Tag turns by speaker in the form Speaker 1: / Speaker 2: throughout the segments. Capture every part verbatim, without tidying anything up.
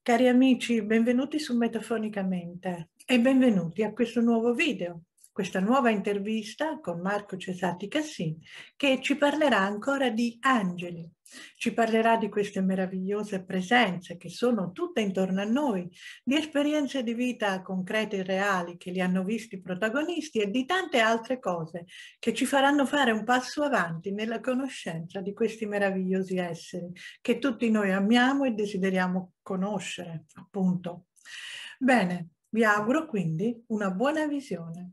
Speaker 1: Cari amici, benvenuti su Metafonicamente e benvenuti a questo nuovo video, questa nuova intervista con Marco Cesati Cassin, che ci parlerà ancora di angeli, ci parlerà di queste meravigliose presenze che sono tutte intorno a noi, di esperienze di vita concrete e reali che li hanno visti protagonisti e di tante altre cose che ci faranno fare un passo avanti nella conoscenza di questi meravigliosi esseri che tutti noi amiamo e desideriamo conoscere, appunto. Bene, vi auguro quindi una buona visione.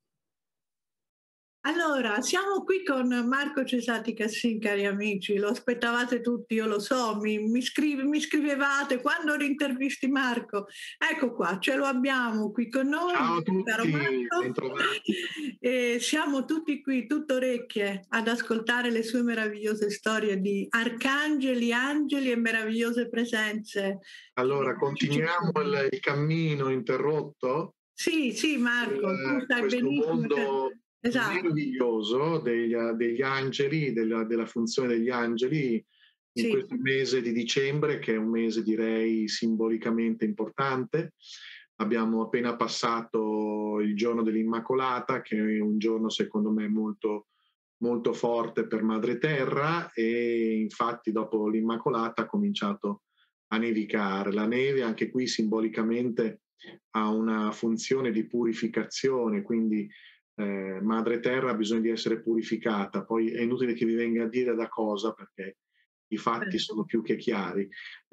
Speaker 1: Allora, siamo qui con Marco Cesati Cassin, cari amici, lo aspettavate tutti, io lo so, mi, mi, scrive, mi scrivevate quando rintervisti Marco. Ecco qua, ce lo abbiamo qui con noi,
Speaker 2: Ciao a
Speaker 1: caro
Speaker 2: tutti,
Speaker 1: Marco.
Speaker 2: bentrovati.
Speaker 1: E siamo tutti qui, tutto orecchie, ad ascoltare le sue meravigliose storie di arcangeli, angeli e meravigliose presenze.
Speaker 2: Allora, continuiamo il, il cammino interrotto
Speaker 1: Sì, sì, Marco, tu
Speaker 2: in
Speaker 1: sai
Speaker 2: questo
Speaker 1: benissimo che...
Speaker 2: mondo
Speaker 1: Esatto,
Speaker 2: meraviglioso degli, degli angeli, della, della funzione degli angeli in
Speaker 1: sì.
Speaker 2: questo mese di dicembre, che è un mese direi simbolicamente importante. Abbiamo appena passato il giorno dell'Immacolata, che è un giorno secondo me molto, molto forte per Madre Terra, e infatti dopo l'Immacolata ha cominciato a nevicare. La neve anche qui simbolicamente ha una funzione di purificazione, quindi eh, Madre Terra ha bisogno di essere purificata. Poi è inutile che vi venga a dire da cosa, perché i fatti sono più che chiari.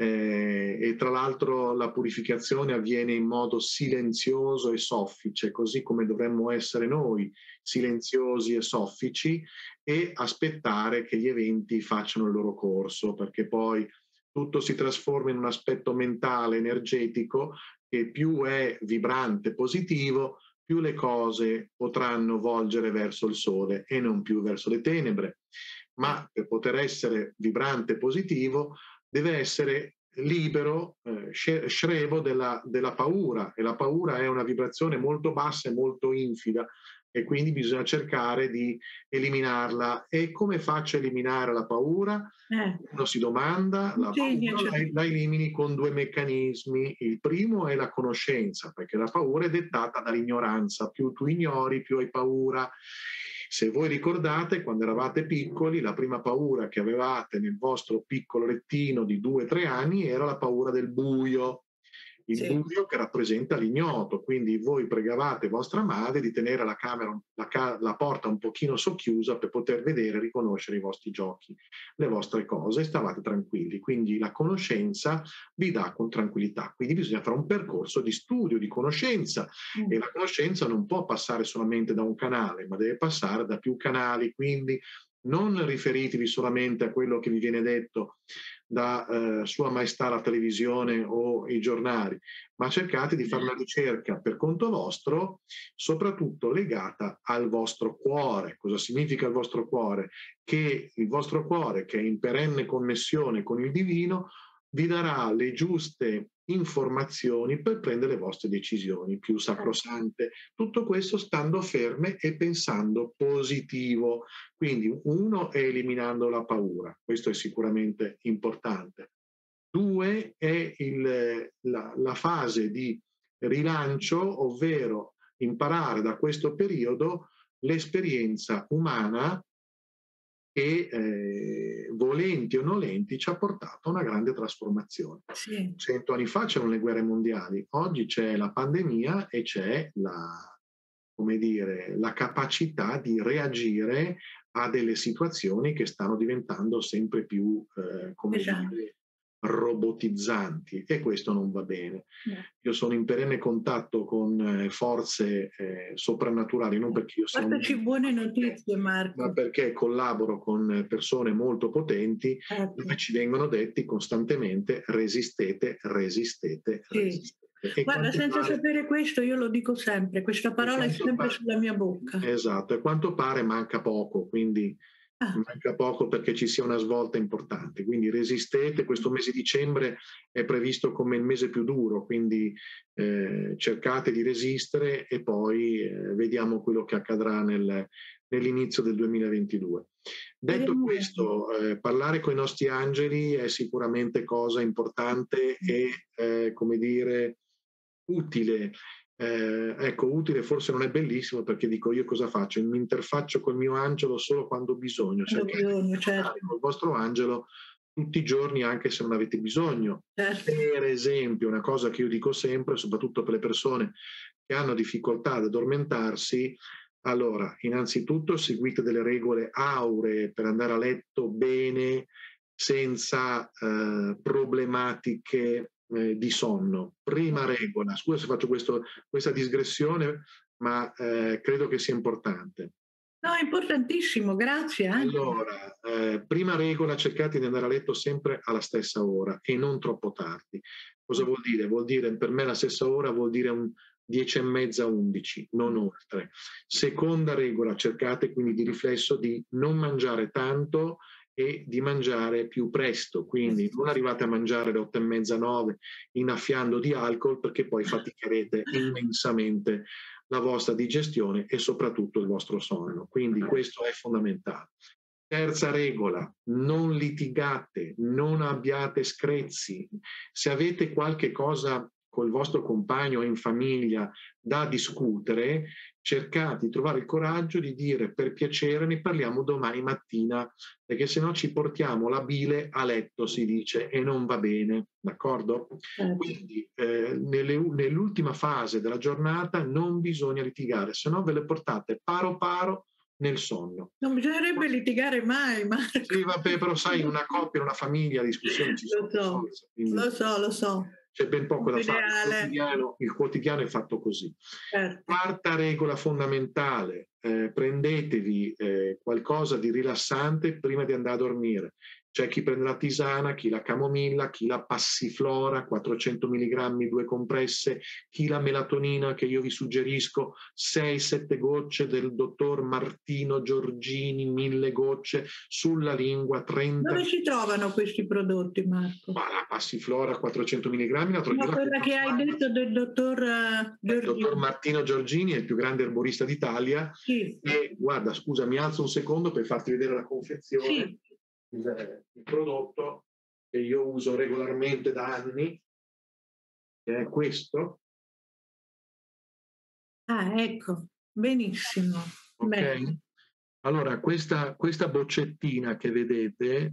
Speaker 2: Eh, e tra l'altro la purificazione avviene in modo silenzioso e soffice, così come dovremmo essere noi, silenziosi e soffici, e aspettare che gli eventi facciano il loro corso, perché poi tutto si trasforma in un aspetto mentale, energetico, che più è vibrante, positivo, più le cose potranno volgere verso il sole e non più verso le tenebre. Ma per poter essere vibrante e positivo deve essere libero, eh, screvo della, della paura, e la paura è una vibrazione molto bassa e molto infida, e quindi bisogna cercare di eliminarla. E come faccio a eliminare la paura?
Speaker 1: Eh,
Speaker 2: Uno si domanda, la paura la, la elimini con due meccanismi. Il primo è la conoscenza, perché la paura è dettata dall'ignoranza. Più tu ignori, più hai paura. Se voi ricordate, quando eravate piccoli, la prima paura che avevate nel vostro piccolo lettino di due o tre anni era la paura del buio. Il
Speaker 1: sì.
Speaker 2: buio che rappresenta l'ignoto, quindi voi pregavate vostra madre di tenere la, camera, la, ca- la porta un pochino socchiusa per poter vedere e riconoscere i vostri giochi, le vostre cose, e stavate tranquilli. Quindi la conoscenza vi dà con tranquillità. Quindi bisogna fare un percorso di studio, di conoscenza,
Speaker 1: Mm.
Speaker 2: e la conoscenza non può passare solamente da un canale, ma deve passare da più canali. Quindi non riferitevi solamente a quello che vi viene detto da eh, Sua Maestà la televisione o i giornali, ma cercate di fare una ricerca per conto vostro, soprattutto legata al vostro cuore. Cosa significa il vostro cuore? Che il vostro cuore, che è in perenne connessione con il divino, vi darà le giuste informazioni per prendere le vostre decisioni più sacrosante. Tutto questo stando ferme e pensando positivo. Quindi uno è eliminando la paura, questo è sicuramente importante. Due è il, la, la fase di rilancio, ovvero imparare da questo periodo l'esperienza umana che, eh, volenti o nolenti, ci ha portato a una grande trasformazione.
Speaker 1: Sì.
Speaker 2: Cento anni fa c'erano le guerre mondiali, oggi c'è la pandemia e c'è la, come dire, la capacità di reagire a delle situazioni che stanno diventando sempre più, eh, come
Speaker 1: Esatto.
Speaker 2: dire, robotizzanti, e questo non va bene.
Speaker 1: No.
Speaker 2: Io sono in perenne contatto con eh, forze eh, soprannaturali, non perché io sia un...
Speaker 1: Portaci buone notizie,
Speaker 2: ma
Speaker 1: Marco.
Speaker 2: perché collaboro con persone molto potenti,
Speaker 1: Ecco.
Speaker 2: dove ci vengono detti costantemente resistete, resistete,
Speaker 1: Sì.
Speaker 2: resistete. E
Speaker 1: Guarda, senza
Speaker 2: pare,
Speaker 1: sapere questo, io lo dico sempre, questa
Speaker 2: e
Speaker 1: parola è sempre
Speaker 2: pare,
Speaker 1: sulla mia bocca.
Speaker 2: esatto, e quanto pare manca poco, quindi
Speaker 1: Ah.
Speaker 2: manca poco perché ci sia una svolta importante. Quindi resistete, questo mese di dicembre è previsto come il mese più duro, quindi eh, cercate di resistere, e poi eh, vediamo quello che accadrà nel, nell'inizio del duemilaventidue. Detto questo, eh, parlare con i nostri angeli è sicuramente cosa importante e, eh, come dire, utile. Eh, ecco, utile forse non è bellissimo, perché dico, io cosa faccio? Mi interfaccio col mio angelo solo quando ho bisogno. Cercate di parlare col vostro angelo tutti i giorni, anche se non avete bisogno.
Speaker 1: Certo.
Speaker 2: Per esempio, una cosa che io dico sempre, soprattutto per le persone che hanno difficoltà ad addormentarsi: allora, innanzitutto seguite delle regole auree per andare a letto bene, senza eh, problematiche eh, di sonno. Prima regola, scusa se faccio questo, questa digressione, ma eh, credo che sia importante.
Speaker 1: No, è importantissimo, grazie. Anche.
Speaker 2: Allora, eh, prima regola, cercate di andare a letto sempre alla stessa ora e non troppo tardi. Cosa vuol dire? Vuol dire, per me la stessa ora vuol dire un dieci e mezza, undici, non oltre. Seconda regola, cercate quindi di riflesso di non mangiare tanto e di mangiare più presto, quindi non arrivate a mangiare alle otto e mezza, nove, innaffiando di alcol, perché poi faticherete immensamente la vostra digestione e soprattutto il vostro sonno. Quindi questo è fondamentale. Terza regola, non litigate, non abbiate screzi. Se avete qualche cosa col vostro compagno o in famiglia da discutere, cercate di trovare il coraggio di dire: per piacere, ne parliamo domani mattina, perché se no ci portiamo la bile a letto, si dice, e non va bene, d'accordo?
Speaker 1: Certo.
Speaker 2: Quindi eh, nelle, nell'ultima fase della giornata non bisogna litigare, se no ve le portate paro paro nel sonno.
Speaker 1: Non bisognerebbe litigare mai, Marco.
Speaker 2: Sì, vabbè, però sai, una coppia, una famiglia, discussioni ci sono.
Speaker 1: Lo so,
Speaker 2: forse, quindi
Speaker 1: lo so, lo so.
Speaker 2: c'è ben poco da fare. Il
Speaker 1: Ideale.
Speaker 2: quotidiano, il quotidiano è fatto così.
Speaker 1: Certo.
Speaker 2: Quarta regola fondamentale, eh, prendetevi eh, qualcosa di rilassante prima di andare a dormire. C'è chi prende la tisana, chi la camomilla, chi la passiflora, quattrocento milligrammi, due compresse, chi la melatonina, che io vi suggerisco sei sette gocce del dottor Martino Giorgini, mille gocce sulla lingua, trenta.
Speaker 1: Dove si trovano questi prodotti, Marco?
Speaker 2: Ma la passiflora quattrocento milligrammi, la
Speaker 1: Ma quella che hai detto del dottor uh,
Speaker 2: il dottor Martino Giorgini è il più grande erborista d'Italia.
Speaker 1: Sì.
Speaker 2: E guarda, scusa, mi alzo un secondo per farti vedere la confezione.
Speaker 1: Sì.
Speaker 2: Il, il prodotto che io uso regolarmente da anni, che è questo.
Speaker 1: Ah, ecco, benissimo.
Speaker 2: Ok?
Speaker 1: Bene.
Speaker 2: Allora, questa, questa boccettina che vedete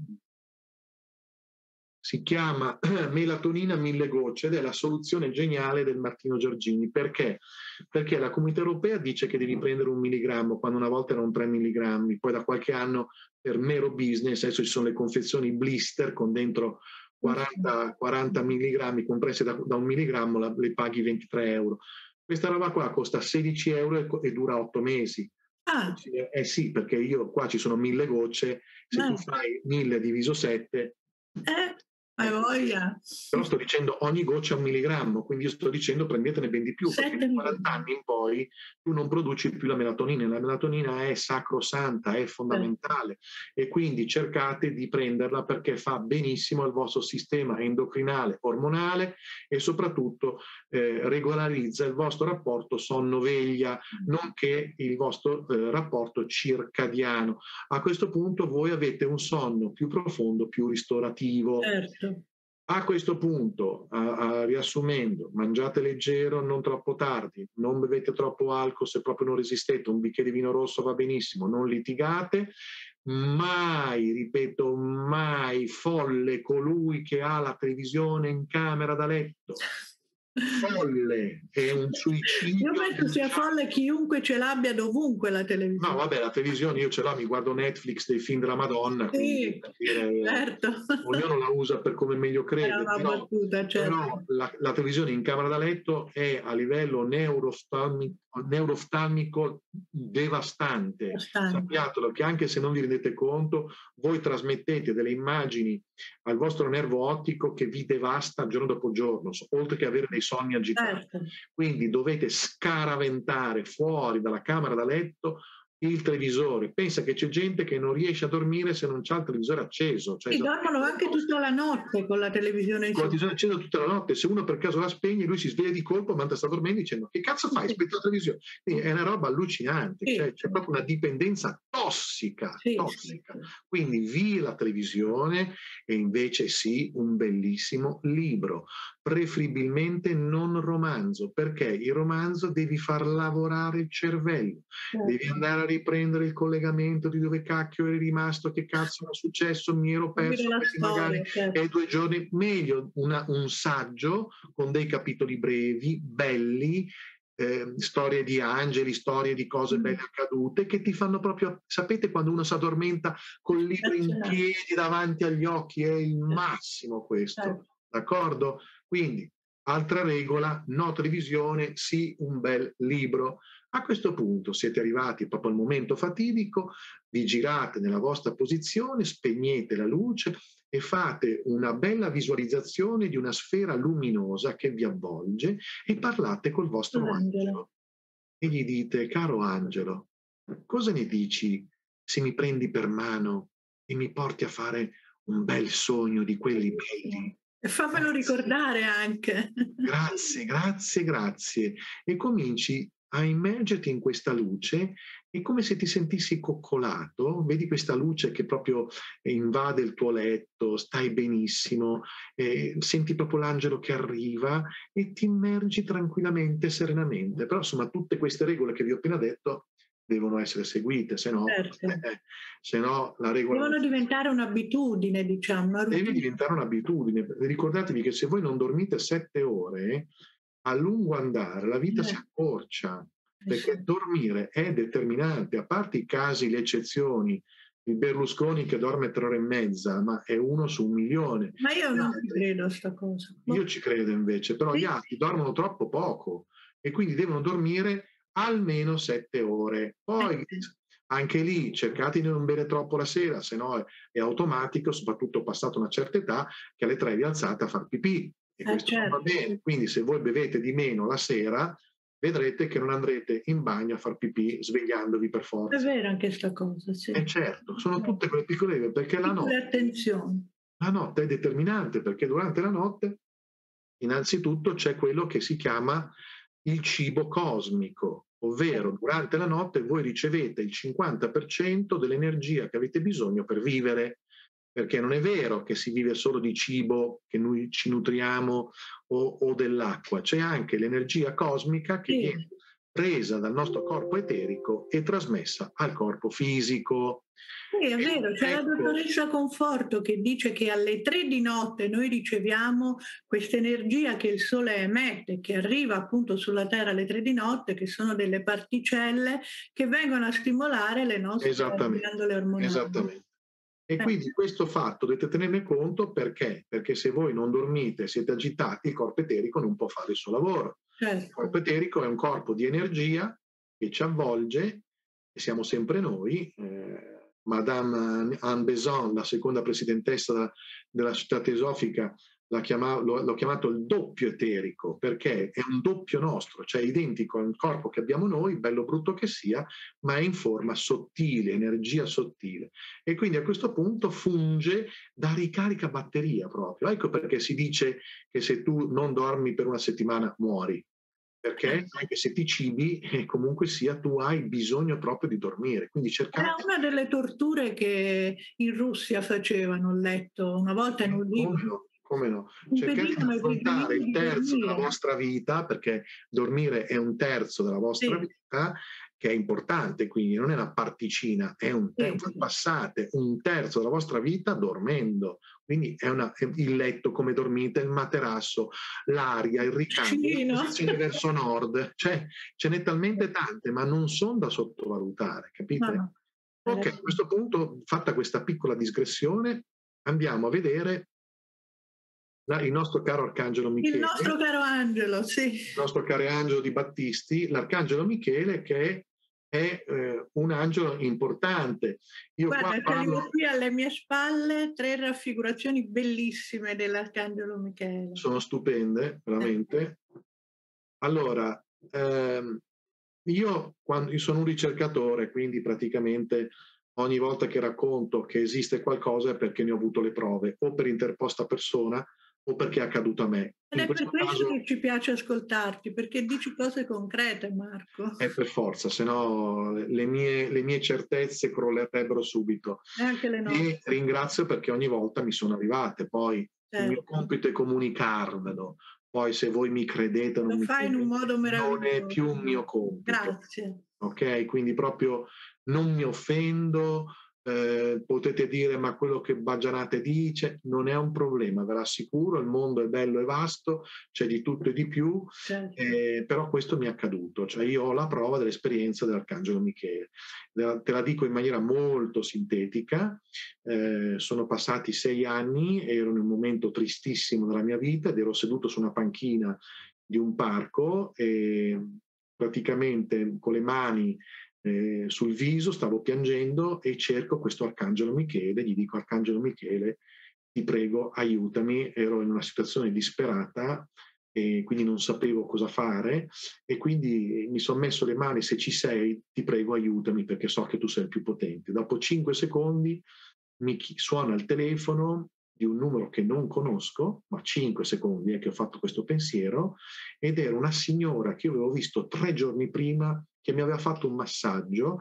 Speaker 2: si chiama melatonina mille gocce ed è la soluzione geniale del Martino Giorgini. Perché? Perché la Comunità Europea dice che devi prendere un milligrammo, quando una volta erano tre milligrammi, poi da qualche anno per mero business adesso ci sono le confezioni blister con dentro quaranta, quaranta milligrammi compresse da, da un milligrammo, la, le paghi ventitré euro. Questa roba qua costa sedici euro e, e dura otto mesi.
Speaker 1: Ah.
Speaker 2: Eh sì, perché io qua ci sono mille gocce, se
Speaker 1: no.
Speaker 2: tu fai mille diviso sette...
Speaker 1: Eh, hai voglia.
Speaker 2: Però sto dicendo ogni goccia è un milligrammo, quindi io sto dicendo prendetene ben di più, perché da quaranta anni in poi tu non produci più la melatonina. La melatonina è sacrosanta, è fondamentale, e quindi cercate di prenderla perché fa benissimo al vostro sistema endocrinale, ormonale, e soprattutto eh, regolarizza il vostro rapporto sonno-veglia, nonché il vostro eh, rapporto circadiano. A questo punto voi avete un sonno più profondo, più ristorativo.
Speaker 1: Certo.
Speaker 2: A questo punto, a, a, riassumendo, mangiate leggero, non troppo tardi, non bevete troppo alcol se proprio non resistete, un bicchiere di vino rosso va benissimo, non litigate, mai, ripeto, mai folle colui che ha la televisione in camera da letto. Folle, è un suicidio.
Speaker 1: Io penso sia folle chiunque ce l'abbia dovunque la televisione.
Speaker 2: No, vabbè, la televisione io ce l'ho, mi guardo Netflix dei film della Madonna,
Speaker 1: sì,
Speaker 2: quindi per dire,
Speaker 1: certo.
Speaker 2: ognuno la usa per come meglio crede, però,
Speaker 1: battuta, certo.
Speaker 2: però la, la televisione in camera da letto è a livello neuroftalmico, neuroftalmico devastante.
Speaker 1: Bastante.
Speaker 2: Sappiatelo che anche se non vi rendete conto, voi trasmettete delle immagini al vostro nervo ottico che vi devasta giorno dopo giorno, oltre che avere dei sonni agitati.
Speaker 1: Certo.
Speaker 2: Quindi dovete scaraventare fuori dalla camera da letto il televisore. Pensa che c'è gente che non riesce a dormire se non c'ha il televisore acceso. Cioè,
Speaker 1: sì, dormono anche tutta la notte con la televisione in
Speaker 2: con la
Speaker 1: su.
Speaker 2: televisione accesa tutta la notte. Se uno per caso la spegne, lui si sveglia di colpo mentre sta dormendo dicendo che cazzo fai?
Speaker 1: Sì,
Speaker 2: Spegni la televisione. Quindi è una roba allucinante,
Speaker 1: sì,
Speaker 2: cioè, c'è proprio una dipendenza tossica,
Speaker 1: sì, sì,
Speaker 2: tossica.
Speaker 1: sì.
Speaker 2: Quindi via la televisione e invece sì un bellissimo libro, preferibilmente non romanzo, perché il romanzo devi far lavorare il cervello, devi
Speaker 1: Certo.
Speaker 2: andare a riprendere il collegamento di dove cacchio eri rimasto, che cazzo era successo, mi ero
Speaker 1: Seguire
Speaker 2: perso,
Speaker 1: la
Speaker 2: perché magari
Speaker 1: storia, certo.
Speaker 2: è due giorni, meglio una, un saggio con dei capitoli brevi, belli, eh, storie di angeli, storie di cose
Speaker 1: Mm.
Speaker 2: belle accadute che ti fanno proprio, sapete quando uno si addormenta col libro in
Speaker 1: Razionale.
Speaker 2: piedi davanti agli occhi, è il massimo questo,
Speaker 1: Certo.
Speaker 2: d'accordo? Quindi, altra regola, no televisione, sì un bel libro. A questo punto siete arrivati proprio al momento fatidico, vi girate nella vostra posizione, spegnete la luce e fate una bella visualizzazione di una sfera luminosa che vi avvolge e parlate col vostro
Speaker 1: Angelo.
Speaker 2: angelo e gli dite: caro angelo, cosa ne dici se mi prendi per mano e mi porti a fare un bel sogno di quelli belli?
Speaker 1: E fammelo
Speaker 2: Grazie.
Speaker 1: ricordare anche.
Speaker 2: Grazie, grazie, grazie. E cominci a immergerti in questa luce, è come se ti sentissi coccolato, vedi questa luce che proprio invade il tuo letto, stai benissimo, eh, senti proprio l'angelo che arriva e ti immergi tranquillamente, serenamente. Però insomma tutte queste regole che vi ho appena detto devono essere seguite, se no,
Speaker 1: Certo.
Speaker 2: eh, se no la regola non
Speaker 1: Devono
Speaker 2: funziona.
Speaker 1: diventare un'abitudine, diciamo, una
Speaker 2: Deve
Speaker 1: routine.
Speaker 2: diventare un'abitudine. Ricordatevi che se voi non dormite sette ore, a lungo andare la vita si
Speaker 1: Eh,
Speaker 2: accorcia,
Speaker 1: eh sì.
Speaker 2: perché dormire è determinante, a parte i casi, le eccezioni, il Berlusconi che dorme tre ore e mezza, ma è uno su un milione.
Speaker 1: Ma io
Speaker 2: Gli
Speaker 1: non ci
Speaker 2: altri,
Speaker 1: credo a sta cosa.
Speaker 2: io
Speaker 1: Boh.
Speaker 2: ci credo invece, però gli
Speaker 1: Sì,
Speaker 2: altri dormono troppo poco e quindi devono dormire almeno sette ore.
Speaker 1: eh
Speaker 2: Poi
Speaker 1: sì.
Speaker 2: anche lì cercate di non bere troppo la sera, se no è, è automatico, soprattutto passata una certa età, che alle tre vi alzate a far pipì e
Speaker 1: Eh,
Speaker 2: questo non va
Speaker 1: certo.
Speaker 2: bene. Quindi se voi bevete di meno la sera, vedrete che non andrete in bagno a far pipì svegliandovi per
Speaker 1: È
Speaker 2: forza.
Speaker 1: vera anche sta cosa, sì.
Speaker 2: E certo, sono
Speaker 1: Eh,
Speaker 2: tutte quelle piccole regole, perché la
Speaker 1: piccole
Speaker 2: notte,
Speaker 1: attenzioni.
Speaker 2: la notte è determinante, perché durante la notte innanzitutto c'è quello che si chiama il cibo cosmico, ovvero durante la notte voi ricevete il cinquanta per cento dell'energia che avete bisogno per vivere, perché non è vero che si vive solo di cibo che noi ci nutriamo o, o dell'acqua, c'è anche l'energia cosmica che viene
Speaker 1: Sì.
Speaker 2: presa dal nostro corpo eterico e trasmessa al corpo fisico.
Speaker 1: Sì, è
Speaker 2: E
Speaker 1: vero, c'è la
Speaker 2: ecco,
Speaker 1: dottoressa Conforto che dice che alle tre di notte noi riceviamo questa energia che il Sole emette, che arriva appunto sulla Terra alle tre di notte, che sono delle particelle che vengono a stimolare le nostre
Speaker 2: esattamente,
Speaker 1: ghiandole ormonali.
Speaker 2: esattamente. E
Speaker 1: Eh,
Speaker 2: quindi questo fatto dovete tenerne conto perché? Perché se voi non dormite, siete agitati, il corpo eterico non può fare il suo lavoro. Il
Speaker 1: certo.
Speaker 2: corpo eterico è un corpo di energia che ci avvolge, e siamo sempre noi. Eh, Madame Anne Besant, la seconda presidentessa della, della Società Teosofica, l'ha chiamato, lo, l'ho chiamato il doppio eterico perché è un doppio nostro, cioè identico al corpo che abbiamo noi, bello brutto che sia, ma è in forma sottile, energia sottile. E quindi a questo punto funge da ricarica batteria proprio. Ecco perché si dice che se tu non dormi per una settimana muori, perché anche se ti cibi, eh, comunque sia, tu hai bisogno proprio di dormire. Quindi
Speaker 1: Era
Speaker 2: cercate.
Speaker 1: una delle torture che in Russia facevano, ho letto una volta in un libro,
Speaker 2: Come no, come no. Cercate di
Speaker 1: impedivano ai
Speaker 2: affrontare
Speaker 1: prigionieri
Speaker 2: il
Speaker 1: di
Speaker 2: terzo della
Speaker 1: dormire.
Speaker 2: vostra vita, perché dormire è un terzo della vostra
Speaker 1: Sì,
Speaker 2: vita, che è importante, quindi non è una particina, è un
Speaker 1: sì,
Speaker 2: terzo. Voi
Speaker 1: sì.
Speaker 2: passate un terzo della vostra vita dormendo, quindi è, una, è il letto come dormite, il materasso, l'aria, il ricambio, la
Speaker 1: Cuscino.
Speaker 2: posizione verso nord, cioè ce n'è talmente tante, ma non sono da sottovalutare,
Speaker 1: No,
Speaker 2: capite?
Speaker 1: no, hai
Speaker 2: Ok, a
Speaker 1: ragione.
Speaker 2: questo punto, fatta questa piccola digressione, andiamo a vedere la- il nostro caro Arcangelo
Speaker 1: Il
Speaker 2: Michele,
Speaker 1: nostro
Speaker 2: il
Speaker 1: caro Angelo, sì.
Speaker 2: nostro caro angelo di Battisti, l'Arcangelo Michele che è eh, un angelo importante. Io qua
Speaker 1: Guarda, ce li ho
Speaker 2: parlo,
Speaker 1: qui alle mie spalle, tre raffigurazioni bellissime dell'Arcangelo Michele.
Speaker 2: sono stupende,
Speaker 1: Eh,
Speaker 2: veramente. Allora, ehm, Io, quando, io sono un ricercatore, quindi praticamente ogni volta che racconto che esiste qualcosa è perché ne ho avuto le prove, o per interposta persona o perché è accaduto a me.
Speaker 1: Ed
Speaker 2: In
Speaker 1: è per
Speaker 2: questo
Speaker 1: questo
Speaker 2: caso
Speaker 1: che ci piace ascoltarti, perché dici cose concrete, Marco.
Speaker 2: è per forza, se no le mie, le mie certezze crollerebbero subito.
Speaker 1: E anche le
Speaker 2: E
Speaker 1: nostre.
Speaker 2: ringrazio perché ogni volta mi sono arrivate. Poi il mio
Speaker 1: Certo.
Speaker 2: compito è comunicarvelo. Poi se voi mi credete o non
Speaker 1: Lo
Speaker 2: mi
Speaker 1: fai in un
Speaker 2: credete,
Speaker 1: modo
Speaker 2: non è
Speaker 1: meraviglioso.
Speaker 2: più un mio compito.
Speaker 1: Grazie.
Speaker 2: Ok? Quindi proprio non mi offendo, eh, potete dire ma quello che Baggianate dice non è un problema, ve l'assicuro, il mondo è bello e vasto, c'è di tutto e di più,
Speaker 1: Certo.
Speaker 2: eh, però questo mi è accaduto, cioè io ho la prova dell'esperienza dell'Arcangelo Michele. Te la dico in maniera molto sintetica, eh, sono passati sei anni, ero in un momento tristissimo della mia vita ed ero seduto su una panchina di un parco e praticamente con le mani eh, sul viso stavo piangendo e cerco questo Arcangelo Michele, gli dico Arcangelo Michele, ti prego aiutami, ero in una situazione disperata e quindi non sapevo cosa fare e quindi mi sono messo le mani, se ci sei ti prego aiutami perché so che tu sei il più potente. Dopo cinque secondi mi suona il telefono di un numero che non conosco, ma cinque secondi è che ho fatto questo pensiero, ed era una signora che io avevo visto tre giorni prima che mi aveva fatto un massaggio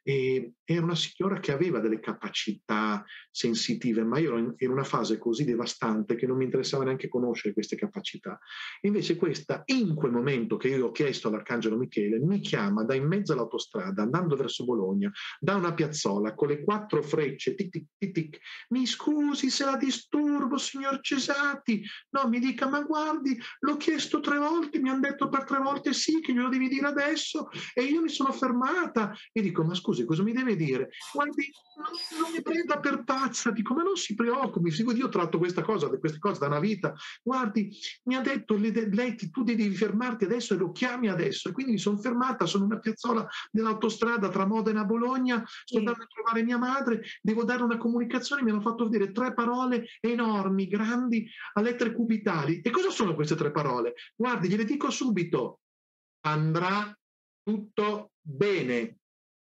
Speaker 2: e era una signora che aveva delle capacità sensitive, ma io ero in, in una fase così devastante che non mi interessava neanche conoscere queste capacità. E invece questa, in quel momento che io ho chiesto all'Arcangelo Michele, mi chiama da in mezzo all'autostrada, andando verso Bologna, da una piazzola con le quattro frecce, tic tic tic tic, mi scusi se la disturbo, signor Cesati, no, mi dica, ma guardi, l'ho chiesto tre volte, mi hanno detto per tre volte sì, che glielo devi dire adesso, e io mi sono fermata e dico, ma scusi, cosa mi deve dire? Guardi, non, non mi prenda per pazza, dico, ma non si preoccupi, io tratto questa cosa, queste cose da una vita, guardi, mi ha detto, lei, tu devi fermarti adesso e lo chiami adesso, e quindi mi sono fermata, sono in una piazzola dell'autostrada tra Modena e Bologna, sto
Speaker 1: Sì.
Speaker 2: andando a trovare mia madre, devo dare una comunicazione, mi hanno fatto vedere tre parole enormi, grandi, a lettere cubitali. E cosa sono queste tre parole? Guardi, gliele dico subito, andrà tutto bene.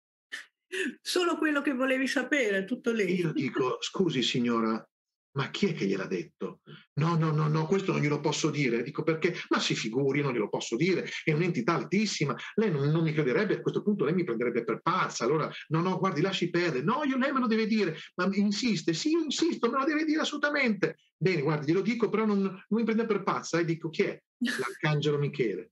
Speaker 1: Solo quello che volevi sapere, tutto
Speaker 2: E
Speaker 1: lì.
Speaker 2: io dico, scusi signora, ma chi è che gliel'ha detto? No, no, no, no, questo non glielo posso dire. Dico perché? Ma si figuri, non glielo posso dire, è un'entità altissima, lei non, non mi crederebbe, a questo punto lei mi prenderebbe per pazza, allora no, no, guardi, lasci perdere, no, io lei me lo deve dire, ma insiste, sì, io insisto, me lo deve dire assolutamente. Bene, guardi, glielo dico, però non, non mi prende per pazza, e dico chi è? L'Arcangelo Michele.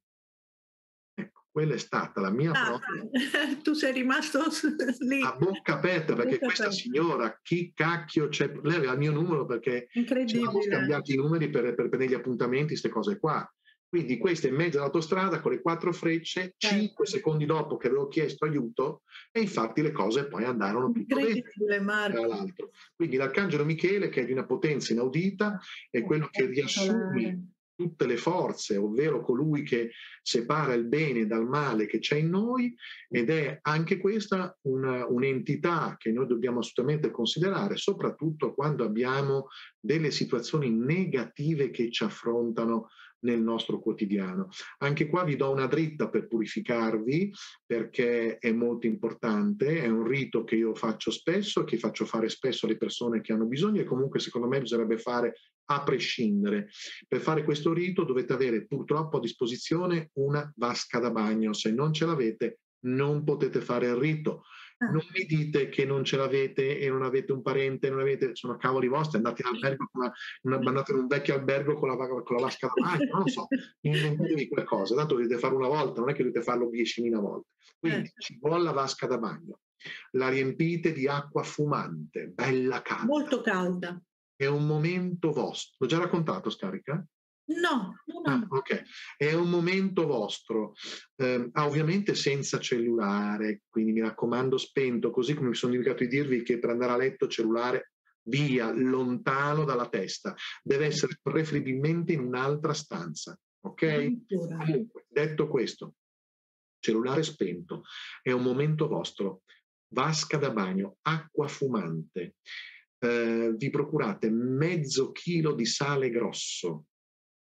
Speaker 2: Ecco, quella è stata la mia
Speaker 1: Ah,
Speaker 2: prova
Speaker 1: tu sei rimasto lì,
Speaker 2: a bocca aperta
Speaker 1: a
Speaker 2: perché
Speaker 1: bocca
Speaker 2: questa
Speaker 1: aperta.
Speaker 2: signora, chi cacchio c'è? Lei aveva il mio numero perché ci eravamo
Speaker 1: Incredibile.
Speaker 2: scambiati i numeri per, per, per degli appuntamenti, queste cose qua. Quindi questa in mezzo all'autostrada con le quattro frecce, cinque
Speaker 1: Certo.
Speaker 2: secondi dopo che avevo chiesto aiuto, e infatti le cose poi andarono tutto bene,
Speaker 1: Incredibile,
Speaker 2: tra
Speaker 1: Marco.
Speaker 2: l'altro. Quindi l'Arcangelo Michele, che è di una potenza inaudita, è
Speaker 1: È
Speaker 2: quello che riassume
Speaker 1: spettacolare.
Speaker 2: tutte le forze, ovvero colui che separa il bene dal male che c'è in noi, ed è anche questa una, un'entità che noi dobbiamo assolutamente considerare, soprattutto quando abbiamo delle situazioni negative che ci affrontano nel nostro quotidiano. Anche qua vi do una dritta per purificarvi, perché è molto importante, è un rito che io faccio spesso, che faccio fare spesso alle persone che hanno bisogno, e comunque secondo me bisognerebbe fare a prescindere. Per fare questo rito dovete avere purtroppo a disposizione una vasca da bagno, se non ce l'avete non potete fare il rito.
Speaker 1: Ah,
Speaker 2: Non mi dite che non ce l'avete e non avete un parente, non avete, sono cavoli vostri, andate in albergo, con una, una, andate in un vecchio albergo con la, con la vasca da bagno, non lo so, inventatevi qualcosa, tanto dovete farlo una volta, non è che dovete farlo diecimila volte. Quindi
Speaker 1: certo.
Speaker 2: ci vuole la vasca da bagno, la riempite di acqua fumante, bella calda,
Speaker 1: Molto calda.
Speaker 2: è un momento vostro. L'ho già raccontato, Scarica?
Speaker 1: No, no,
Speaker 2: Ah,
Speaker 1: no.
Speaker 2: ok, è un momento vostro, eh, ah, ovviamente senza cellulare, quindi mi raccomando spento, così come mi sono dimenticato di dirvi che per andare a letto cellulare via, lontano dalla testa, deve essere preferibilmente in un'altra stanza, ok?
Speaker 1: Addirittura.
Speaker 2: Comunque, detto questo, cellulare spento, è un momento vostro, vasca da bagno, acqua fumante, eh, vi procurate mezzo chilo di sale grosso,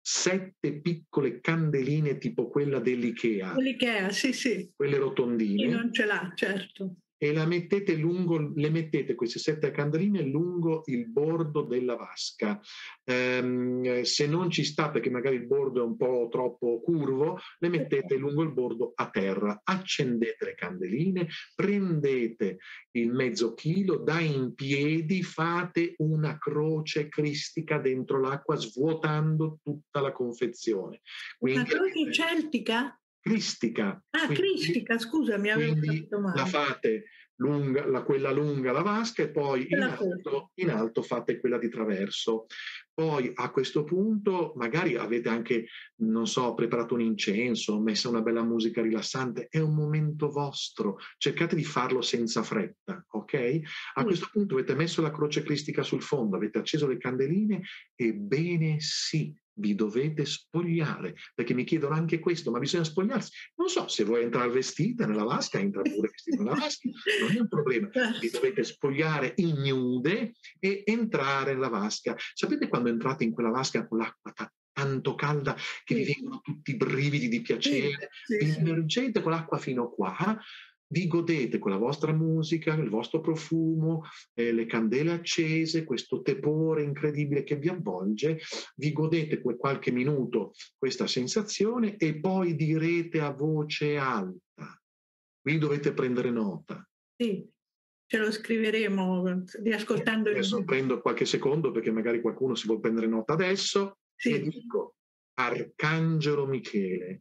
Speaker 2: sette piccole candeline tipo quella dell'Ikea.
Speaker 1: L'Ikea, sì, sì.
Speaker 2: Quelle rotondine.
Speaker 1: Chi non ce l'ha, certo.
Speaker 2: E la mettete lungo, le mettete queste sette candeline lungo il bordo della vasca. Ehm, se non ci sta, perché magari il bordo è un po' troppo curvo, le mettete lungo il bordo a terra. Accendete le candeline, prendete il mezzo chilo, da in piedi fate una croce cristica dentro l'acqua, svuotando tutta la confezione.
Speaker 1: Una
Speaker 2: Quindi,
Speaker 1: croce celtica?
Speaker 2: cristica.
Speaker 1: Ah,
Speaker 2: Quindi,
Speaker 1: cristica, scusami, avevo
Speaker 2: quindi
Speaker 1: capito
Speaker 2: la
Speaker 1: male.
Speaker 2: fate lunga, la, quella lunga la vasca e poi in alto, in alto fate quella di traverso. Poi a questo punto magari avete anche, non so, preparato un incenso, messa una bella musica rilassante, è un momento vostro, cercate di farlo senza fretta, ok? A
Speaker 1: Sì.
Speaker 2: questo punto avete messo la croce cristica sul fondo, avete acceso le candeline, ebbene sì, vi dovete spogliare, perché mi chiedono anche questo, ma bisogna spogliarsi? Non so, se vuoi entrare vestita nella vasca, entra pure vestita nella vasca, non è un problema. Vi dovete spogliare ignude e entrare nella vasca. Sapete quando entrate in quella vasca con l'acqua t- tanto calda che
Speaker 1: sì.
Speaker 2: vi vengono tutti i brividi di piacere?
Speaker 1: Sì,
Speaker 2: vi
Speaker 1: sì,
Speaker 2: immergete con l'acqua fino qua, vi godete con la vostra musica, il vostro profumo, eh, le candele accese, questo tepore incredibile che vi avvolge, vi godete quel qualche minuto questa sensazione e poi direte a voce alta. Qui dovete prendere nota.
Speaker 1: Sì, ce lo scriveremo riascoltando il
Speaker 2: Adesso
Speaker 1: video.
Speaker 2: prendo qualche secondo perché magari qualcuno si vuole prendere nota adesso
Speaker 1: Sì.
Speaker 2: e dico: Arcangelo Michele,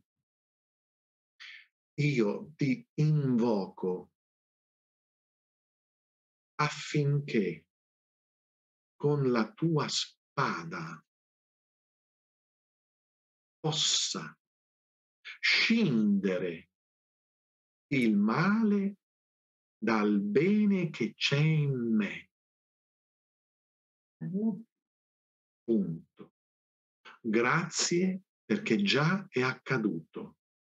Speaker 2: io ti invoco affinché con la tua spada possa scindere il male dal bene che c'è in me. Punto. Grazie perché già è accaduto.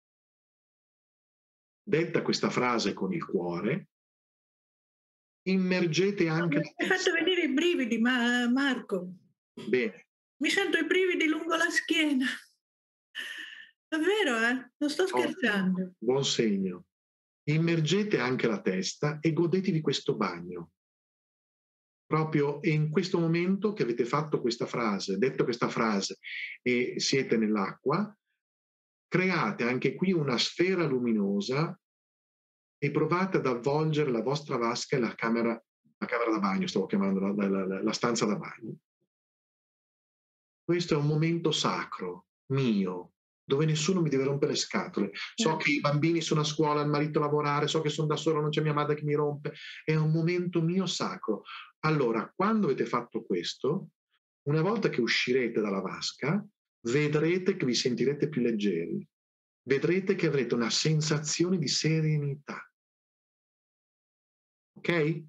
Speaker 2: Detta questa frase con il cuore, immergete anche
Speaker 1: Mi hai fatto venire i brividi, ma Marco.
Speaker 2: Bene.
Speaker 1: Mi sento i brividi lungo la schiena. Davvero, eh? Non sto scherzando.
Speaker 2: Oh, buon segno. Immergete anche la testa e godetevi questo bagno. Proprio in questo momento che avete fatto questa frase, detto questa frase e siete nell'acqua, create anche qui una sfera luminosa e provate ad avvolgere la vostra vasca e la camera, la camera da bagno, stavo chiamando la, la, la, la stanza da bagno. Questo è un momento sacro, mio, dove nessuno mi deve rompere le scatole. So che i bambini sono a scuola, il marito a lavorare, so che sono da solo, non c'è mia madre che mi rompe. È un momento mio sacro. Allora, quando avete fatto questo, una volta che uscirete dalla vasca, vedrete che vi sentirete più leggeri. Vedrete che avrete una sensazione di serenità. Ok?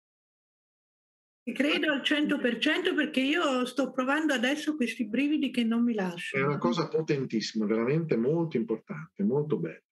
Speaker 1: Ti credo al cento per cento perché io sto provando adesso questi brividi che non mi lasciano.
Speaker 2: È una cosa potentissima, veramente molto importante, molto bella.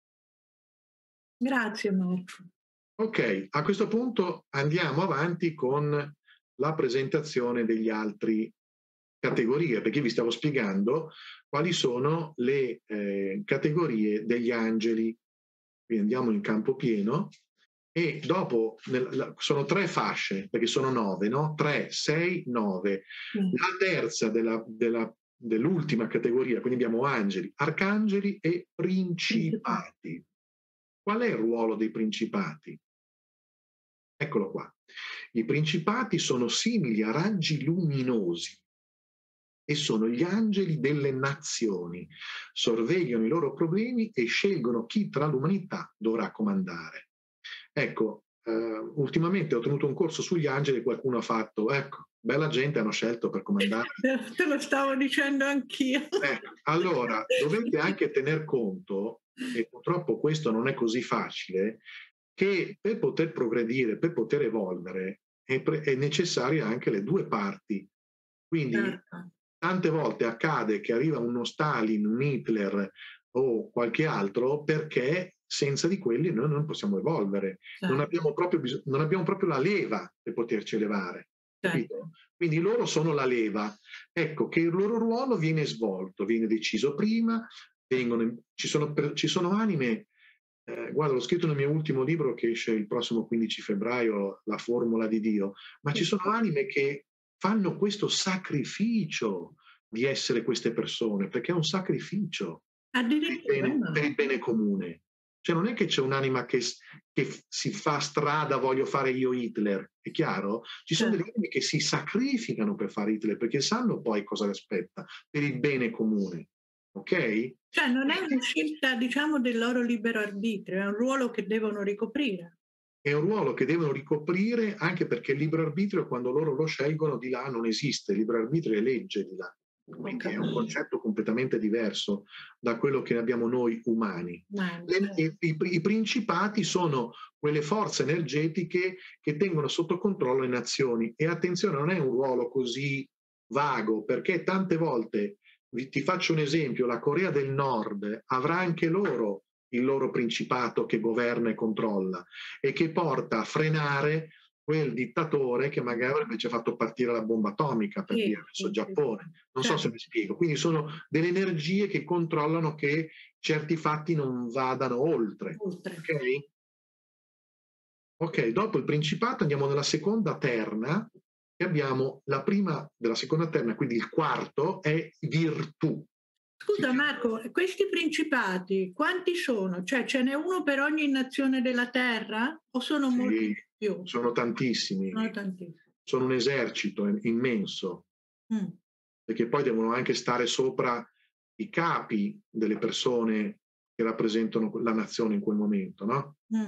Speaker 1: Grazie Marco.
Speaker 2: Ok, a questo punto andiamo avanti con la presentazione degli altri categorie, perché vi stavo spiegando quali sono le eh, categorie degli angeli. Quindi andiamo in campo pieno e dopo nel, la, sono tre fasce, perché sono nove, no? tre, sei, nove. Mm. La terza della, della, dell'ultima categoria, quindi abbiamo angeli, arcangeli e principati. Qual è il ruolo dei principati? Eccolo qua. I principati sono simili a raggi luminosi e sono gli angeli delle nazioni. Sorvegliano i loro problemi e scelgono chi tra l'umanità dovrà comandare. Ecco, eh, ultimamente ho tenuto un corso sugli angeli e qualcuno ha fatto, ecco, bella gente hanno scelto per comandare.
Speaker 1: Te lo stavo dicendo anch'io.
Speaker 2: Eh, allora, dovete anche tener conto, e purtroppo questo non è così facile, che per poter progredire, per poter evolvere, è, pre- è necessaria anche le due parti. Quindi certo. Tante volte accade che arriva uno Stalin, un Hitler o qualche altro perché senza di quelli noi non possiamo evolvere. Certo. Non abbiamo proprio bisog- non abbiamo proprio la leva per poterci elevare. capito? Quindi loro sono la leva. Ecco che il loro ruolo viene svolto, viene deciso prima, vengono, ci, sono, ci sono anime, eh, guarda, l'ho scritto nel mio ultimo libro che esce il prossimo quindici febbraio, La formula di Dio, ma ci sono anime che fanno questo sacrificio di essere queste persone, perché è un sacrificio per il bene, per il bene comune. Cioè non è che c'è un'anima che, che si fa strada, voglio fare io Hitler, è chiaro? Ci sono delle anime che si sacrificano per fare Hitler, perché sanno poi cosa le aspetta, per il bene comune, ok?
Speaker 1: Cioè non è una scelta, diciamo, del loro libero arbitrio, è un ruolo che devono ricoprire.
Speaker 2: È un ruolo che devono ricoprire, anche perché il libero arbitrio, quando loro lo scelgono, di là non esiste, il libero arbitrio è legge di là. Quindi è un concetto completamente diverso da quello che abbiamo noi umani. Le, i, i, I principati sono quelle forze energetiche che tengono sotto controllo le nazioni. E attenzione, non è un ruolo così vago, perché tante volte, ti faccio un esempio, la Corea del Nord avrà anche loro il loro principato che governa e controlla e che porta a frenare quel dittatore che magari avrebbe già fatto partire la bomba atomica, per
Speaker 1: sì,
Speaker 2: dire, verso
Speaker 1: sì,
Speaker 2: Giappone. Non
Speaker 1: certo.
Speaker 2: so se mi spiego. Quindi sono delle energie che controllano che certi fatti non vadano oltre.
Speaker 1: oltre.
Speaker 2: Ok? Ok, dopo il principato andiamo nella seconda terna e abbiamo la prima della seconda terna, quindi il quarto è virtù.
Speaker 1: Scusa Marco, questi principati quanti sono? Cioè ce n'è uno per ogni nazione della terra o sono
Speaker 2: sì,
Speaker 1: molti più?
Speaker 2: Sono tantissimi.
Speaker 1: Sono tantissimi.
Speaker 2: Sono un esercito immenso,
Speaker 1: mm.
Speaker 2: perché poi devono anche stare sopra i capi delle persone che rappresentano la nazione in quel momento, no?
Speaker 1: Mm.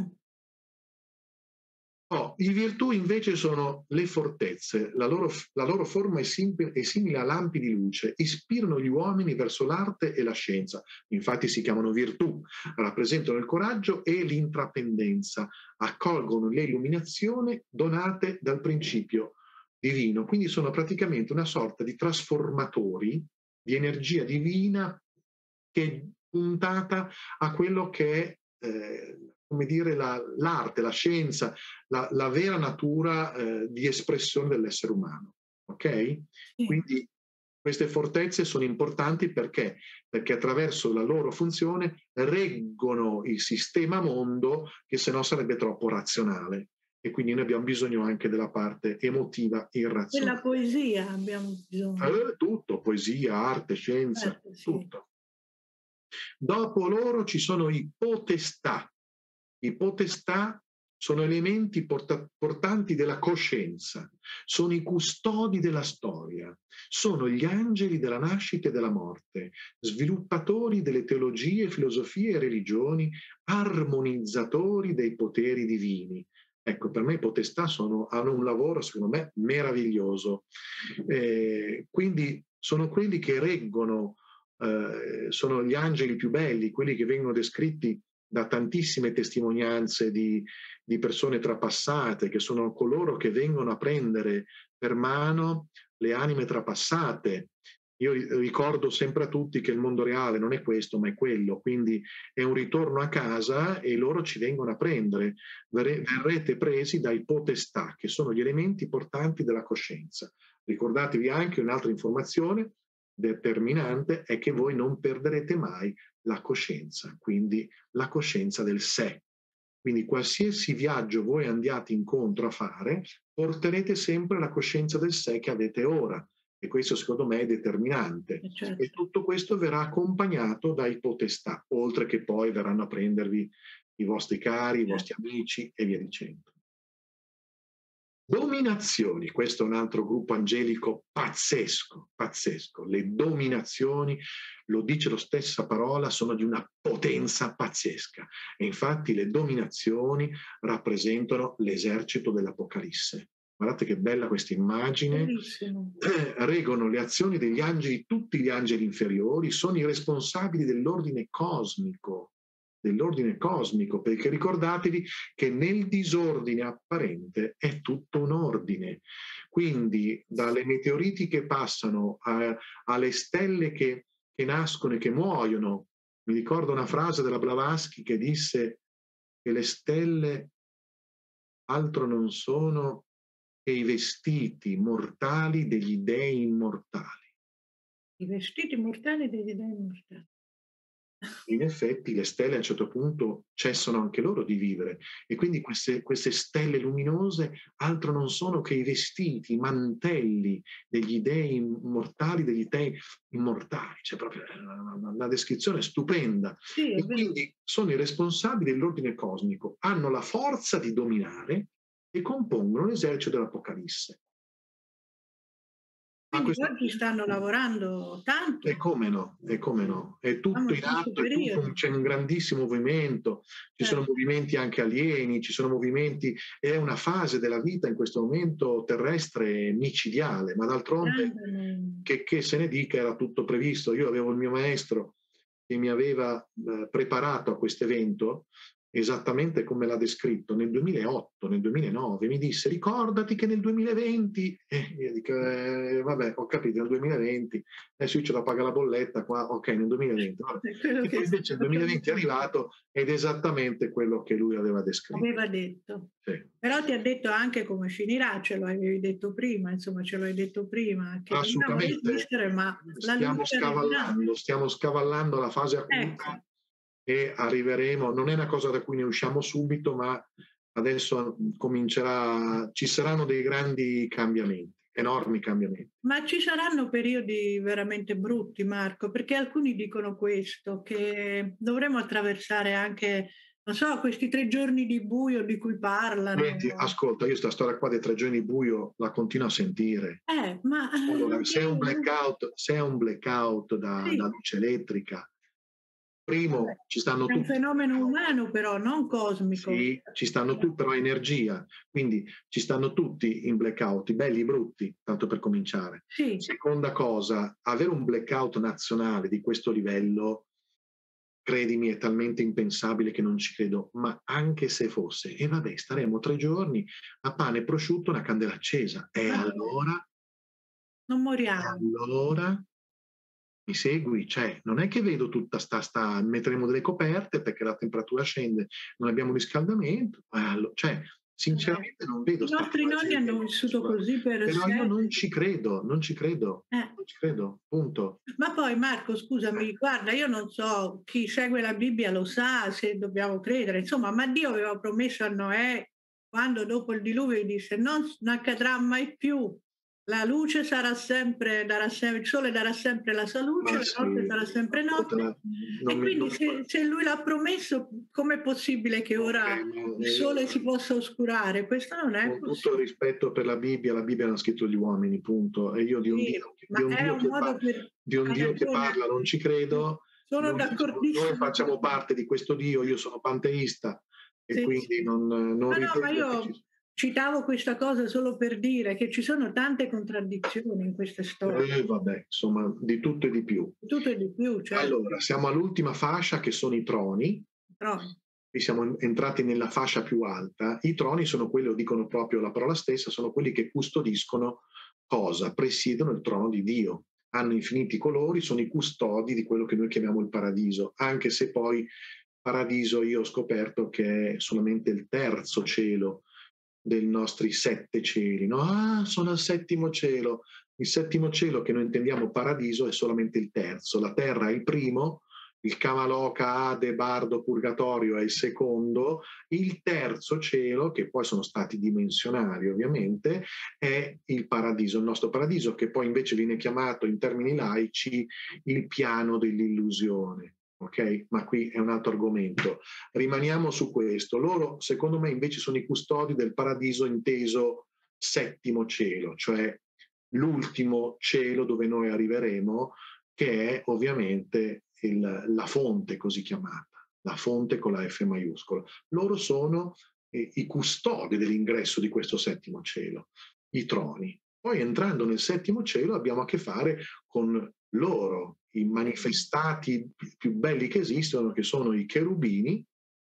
Speaker 2: Oh, i virtù invece sono le fortezze, la loro, la loro forma è, simile, è simile a lampi di luce, ispirano gli uomini verso l'arte e la scienza, infatti si chiamano virtù, rappresentano il coraggio e l'intrapendenza, accolgono le illuminazioni donate dal principio divino, quindi sono praticamente una sorta di trasformatori di energia divina che è puntata a quello che è eh, come dire, la, l'arte, la scienza, la, la vera natura eh, di espressione dell'essere umano. Ok? Sì. Quindi queste fortezze sono importanti perché? Perché attraverso la loro funzione reggono il sistema mondo che se no sarebbe troppo razionale. E quindi noi abbiamo bisogno anche della parte emotiva irrazionale.
Speaker 1: Della poesia abbiamo bisogno.
Speaker 2: Eh, tutto, poesia, arte, scienza, certo, sì. Tutto. Dopo loro ci sono i potestà. I potestà sono elementi porta- portanti della coscienza, sono i custodi della storia, sono gli angeli della nascita e della morte, sviluppatori delle teologie, filosofie e religioni, armonizzatori dei poteri divini. Ecco, per me i potestà sono, hanno un lavoro, secondo me, meraviglioso. Eh, quindi sono quelli che reggono, eh, sono gli angeli più belli, quelli che vengono descritti da tantissime testimonianze di, di persone trapassate, che sono coloro che vengono a prendere per mano le anime trapassate. Io ricordo sempre a tutti che il mondo reale non è questo, ma è quello, quindi è un ritorno a casa e loro ci vengono a prendere. Verrete presi dai potestà, che sono gli elementi portanti della coscienza. Ricordatevi anche un'altra informazione determinante è che voi non perderete mai la coscienza, quindi la coscienza del sé. Quindi qualsiasi viaggio voi andiate incontro a fare, porterete sempre la coscienza del sé che avete ora. E questo secondo me è determinante. Certo. E tutto questo verrà accompagnato dai potestà, oltre che poi verranno a prendervi i vostri cari, i vostri amici e via dicendo. Dominazioni, questo è un altro gruppo angelico pazzesco, pazzesco. Le dominazioni, lo dice la stessa parola, sono di una potenza pazzesca. E infatti le dominazioni rappresentano l'esercito dell'Apocalisse. Guardate che bella questa immagine. Eh, reggono le azioni degli angeli, tutti gli angeli inferiori, sono i responsabili dell'ordine cosmico. dell'ordine cosmico, perché ricordatevi che nel disordine apparente è tutto un ordine. Quindi dalle meteoriti che passano a, alle stelle che, che nascono e che muoiono, mi ricordo una frase della Blavatsky che disse che le stelle altro non sono e i vestiti mortali degli dei immortali.
Speaker 1: I vestiti mortali degli dei immortali.
Speaker 2: In effetti le stelle a un certo punto cessano anche loro di vivere e quindi queste, queste stelle luminose altro non sono che i vestiti, i mantelli degli dei immortali, degli dei immortali. C'è proprio una, una descrizione stupenda.
Speaker 1: Sì, è
Speaker 2: E
Speaker 1: vero.
Speaker 2: quindi sono i responsabili dell'ordine cosmico, hanno la forza di dominare e compongono l'esercito dell'Apocalisse. A
Speaker 1: Quindi
Speaker 2: questo
Speaker 1: oggi stanno
Speaker 2: punto
Speaker 1: lavorando
Speaker 2: e
Speaker 1: tanto,
Speaker 2: come no, e come no, è tutto
Speaker 1: diciamo
Speaker 2: in
Speaker 1: questo
Speaker 2: atto, è tutto un,
Speaker 1: periodo.
Speaker 2: c'è un grandissimo movimento, ci sono
Speaker 1: Certo,
Speaker 2: movimenti anche alieni, ci sono movimenti, è una fase della vita in questo momento terrestre micidiale, ma d'altronde
Speaker 1: grande mo
Speaker 2: che, che se ne dica era tutto previsto. Io avevo il mio maestro che mi aveva eh, preparato a questo evento esattamente come l'ha descritto nel duemilaotto, nel duemilanove, mi disse ricordati che nel duemilaventi, e io dico eh, vabbè ho capito nel duemilaventi, adesso io c'ho da pagare la bolletta qua, ok nel duemilaventi, vabbè.
Speaker 1: è quello
Speaker 2: E poi
Speaker 1: che
Speaker 2: invece il
Speaker 1: ho
Speaker 2: duemilaventi è
Speaker 1: capito
Speaker 2: arrivato ed è esattamente quello che lui aveva descritto.
Speaker 1: aveva detto.
Speaker 2: Sì.
Speaker 1: Però ti ha detto anche come finirà, ce lo avevi detto prima, insomma ce lo hai detto prima, che dobbiamo
Speaker 2: Assolutamente,
Speaker 1: resistere, ma la
Speaker 2: stiamo
Speaker 1: luce arriverà.
Speaker 2: scavallando, stiamo scavallando la fase
Speaker 1: Ecco,
Speaker 2: acuta e arriveremo, non è una cosa da cui ne usciamo subito, ma adesso comincerà, ci saranno dei grandi cambiamenti, enormi cambiamenti.
Speaker 1: ma ci saranno periodi veramente brutti, Marco, perché alcuni dicono questo, che dovremo attraversare anche, non so, questi tre giorni di buio di cui
Speaker 2: Senti,
Speaker 1: parlano.
Speaker 2: ascolta, io sta storia qua dei tre giorni buio la continuo a sentire.
Speaker 1: Eh, ma eh,
Speaker 2: Allora,
Speaker 1: anche
Speaker 2: se è un
Speaker 1: io,
Speaker 2: blackout, se è un blackout da, da
Speaker 1: sì,
Speaker 2: luce elettrica,
Speaker 1: vabbè,
Speaker 2: primo ci stanno
Speaker 1: è un
Speaker 2: tutti in
Speaker 1: fenomeno
Speaker 2: blackout.
Speaker 1: umano però, non cosmico.
Speaker 2: Sì, ci stanno tutti, però energia, quindi ci stanno tutti in blackout, i belli e i brutti, tanto per cominciare.
Speaker 1: Sì,
Speaker 2: Seconda cosa, avere un blackout nazionale di questo livello, credimi, è talmente impensabile che non ci credo, ma anche se fosse, e vabbè, staremo tre giorni a pane e prosciutto, una candela accesa. E
Speaker 1: vabbè,
Speaker 2: allora,
Speaker 1: non
Speaker 2: e
Speaker 1: moriamo.
Speaker 2: allora, mi segui? Cioè, non è che vedo tutta sta, sta, metteremo delle coperte perché la temperatura scende, non abbiamo riscaldamento, allo- cioè,
Speaker 1: Eh,
Speaker 2: sinceramente non vedo
Speaker 1: i
Speaker 2: sta
Speaker 1: nostri nonni hanno
Speaker 2: tragedia.
Speaker 1: vissuto così per
Speaker 2: Però io non
Speaker 1: secoli.
Speaker 2: ci credo, non ci credo,
Speaker 1: Eh.
Speaker 2: non ci credo, punto.
Speaker 1: Ma poi Marco,
Speaker 2: Eh,
Speaker 1: scusami, guarda, io non so, chi segue la Bibbia lo sa se dobbiamo credere, insomma, ma Dio aveva promesso a Noè, quando dopo il diluvio gli disse, non, non accadrà mai più, la luce sarà sempre, darà sempre, il sole darà sempre la sua luce,
Speaker 2: ma
Speaker 1: la notte
Speaker 2: sì,
Speaker 1: sarà sempre notte.
Speaker 2: ascolta, non
Speaker 1: E
Speaker 2: mi,
Speaker 1: quindi
Speaker 2: non,
Speaker 1: se, se lui l'ha promesso, com'è possibile che
Speaker 2: ok,
Speaker 1: ora
Speaker 2: ma,
Speaker 1: il sole si
Speaker 2: eh,
Speaker 1: possa oscurare? Questo non è
Speaker 2: con tutto il
Speaker 1: possibile.
Speaker 2: rispetto per la Bibbia, la Bibbia l'hanno scritto gli uomini, punto. E io di un
Speaker 1: Sì,
Speaker 2: Dio, di
Speaker 1: ma
Speaker 2: un
Speaker 1: è
Speaker 2: Dio
Speaker 1: un
Speaker 2: che, pa-
Speaker 1: modo per...
Speaker 2: di un
Speaker 1: Hai
Speaker 2: Dio che
Speaker 1: ragione,
Speaker 2: parla non ci credo,
Speaker 1: sono
Speaker 2: non facciamo- noi
Speaker 1: d'accordissimo con
Speaker 2: facciamo
Speaker 1: te.
Speaker 2: parte di questo Dio, io sono panteista e
Speaker 1: Sì,
Speaker 2: quindi
Speaker 1: sì.
Speaker 2: non, non
Speaker 1: Ma no, ma
Speaker 2: ritengo che ci
Speaker 1: io citavo questa cosa solo per dire che ci sono tante contraddizioni in queste storie,
Speaker 2: eh, vabbè, insomma, di tutto e di più.
Speaker 1: tutto e di più, certo,
Speaker 2: Allora, siamo all'ultima fascia che sono i troni.
Speaker 1: però
Speaker 2: Qui siamo entrati nella fascia più alta. I troni sono quelli, lo dicono proprio la parola stessa, sono quelli che custodiscono cosa? Presiedono il trono di Dio. Hanno infiniti colori, sono i custodi di quello che noi chiamiamo il paradiso, anche se poi paradiso io ho scoperto che è solamente il terzo cielo dei nostri sette cieli. No? Ah, sono al settimo cielo. Il settimo cielo che noi intendiamo paradiso è solamente il terzo. La terra è il primo, il Kamaloka, Ade, Bardo, Purgatorio è il secondo, il terzo cielo, che poi sono stati dimensionali ovviamente, è il paradiso, il nostro paradiso, che poi invece viene chiamato in termini laici il piano dell'illusione. Ok? Ma qui è un altro argomento. Rimaniamo su questo. Loro, secondo me, invece sono i custodi del paradiso inteso settimo cielo, cioè l'ultimo cielo dove noi arriveremo, che è ovviamente il, la fonte così chiamata, la fonte con la F maiuscola. Loro sono eh, i custodi dell'ingresso di questo settimo cielo, i troni. Poi entrando nel settimo cielo abbiamo a che fare con loro, i manifestati più belli che esistono, che sono i cherubini,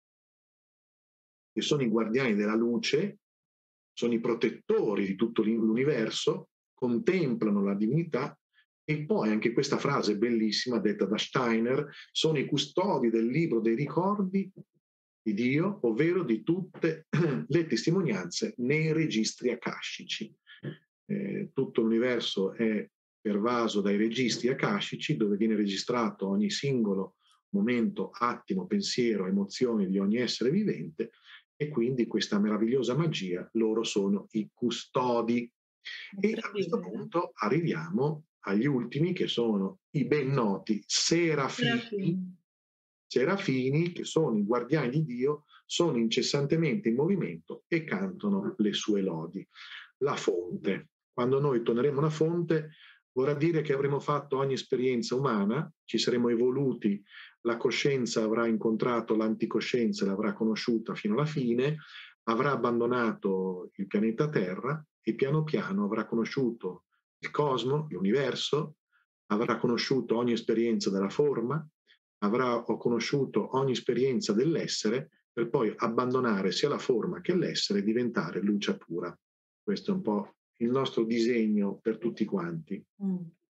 Speaker 2: che sono i guardiani della luce, sono i protettori di tutto l'universo, contemplano la divinità e poi anche questa frase bellissima detta da Steiner, sono i custodi del libro dei ricordi di Dio, ovvero di tutte le testimonianze nei registri akashici. Eh, tutto l'universo è pervaso dai registri akashici, dove viene registrato ogni singolo momento, attimo, pensiero, emozione di ogni essere vivente, e quindi questa meravigliosa magia, loro sono i custodi. E a questo punto arriviamo agli ultimi, che sono i ben noti serafini, serafini, che sono i guardiani di Dio, sono incessantemente in movimento e cantano le sue lodi. La fonte. Quando noi torneremo alla fonte, vorrà dire che avremo fatto ogni esperienza umana, ci saremo evoluti, la coscienza avrà incontrato l'anticoscienza, l'avrà conosciuta fino alla fine, avrà abbandonato il pianeta Terra e piano piano avrà conosciuto il cosmo, l'universo, avrà conosciuto ogni esperienza della forma, avrà conosciuto ogni esperienza dell'essere, per poi abbandonare sia la forma che l'essere e diventare luce pura. Questo è un po' il nostro disegno per tutti quanti.
Speaker 1: Mm.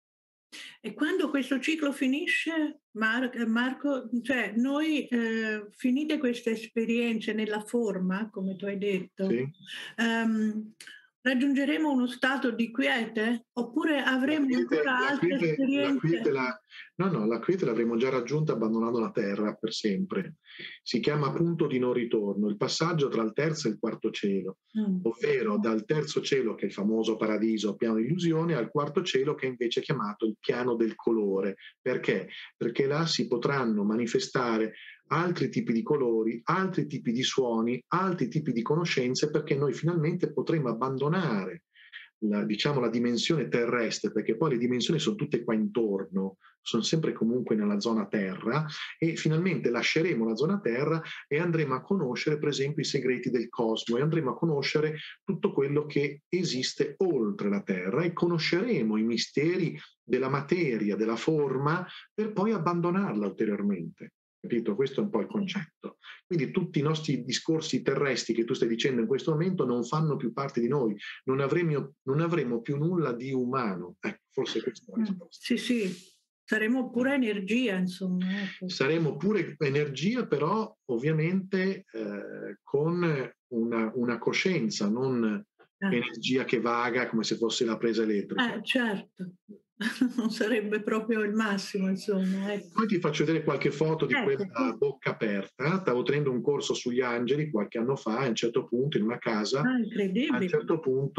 Speaker 1: E quando questo ciclo finisce, Mar- Marco, cioè noi eh, finite queste esperienze nella forma, come tu hai detto,
Speaker 2: Sì?
Speaker 1: ehm, raggiungeremo uno stato di quiete oppure avremo
Speaker 2: La quiete,
Speaker 1: ancora
Speaker 2: la
Speaker 1: altre
Speaker 2: quiete, la quiete,
Speaker 1: esperienze?
Speaker 2: la, no, no, la quiete l'avremo già raggiunta abbandonando la Terra per sempre. Si chiama punto di non ritorno, il passaggio tra il terzo e il quarto cielo,
Speaker 1: Mm.
Speaker 2: ovvero dal terzo cielo, che è il famoso paradiso, piano di illusione, al quarto cielo, che è invece chiamato il piano del colore. Perché? Perché là si potranno manifestare altri tipi di colori, altri tipi di suoni, altri tipi di conoscenze, perché noi finalmente potremo abbandonare la, diciamo, la dimensione terrestre, perché poi le dimensioni sono tutte qua intorno, sono sempre comunque nella zona terra, e finalmente lasceremo la zona terra e andremo a conoscere per esempio i segreti del cosmo, e andremo a conoscere tutto quello che esiste oltre la terra, e conosceremo i misteri della materia, della forma, per poi abbandonarla ulteriormente. Capito? Questo è un po' il concetto. Quindi tutti i nostri discorsi terrestri che tu stai dicendo in questo momento non fanno più parte di noi, non avremo, non avremo più nulla di umano. Ecco, forse questa è la risposta.
Speaker 1: Sì, sì, saremo pure energia, insomma. Ecco.
Speaker 2: Saremo pure energia, però ovviamente eh, con una, una coscienza, non
Speaker 1: Eh.
Speaker 2: energia che vaga come se fosse la presa elettrica.
Speaker 1: Eh, certo, non sarebbe proprio il massimo, insomma. Ecco.
Speaker 2: Poi ti faccio vedere qualche foto di
Speaker 1: Ecco,
Speaker 2: quella bocca aperta. Stavo tenendo un corso sugli angeli qualche anno fa, e a un certo punto in una casa,
Speaker 1: ah,
Speaker 2: a un
Speaker 1: incredibile.
Speaker 2: certo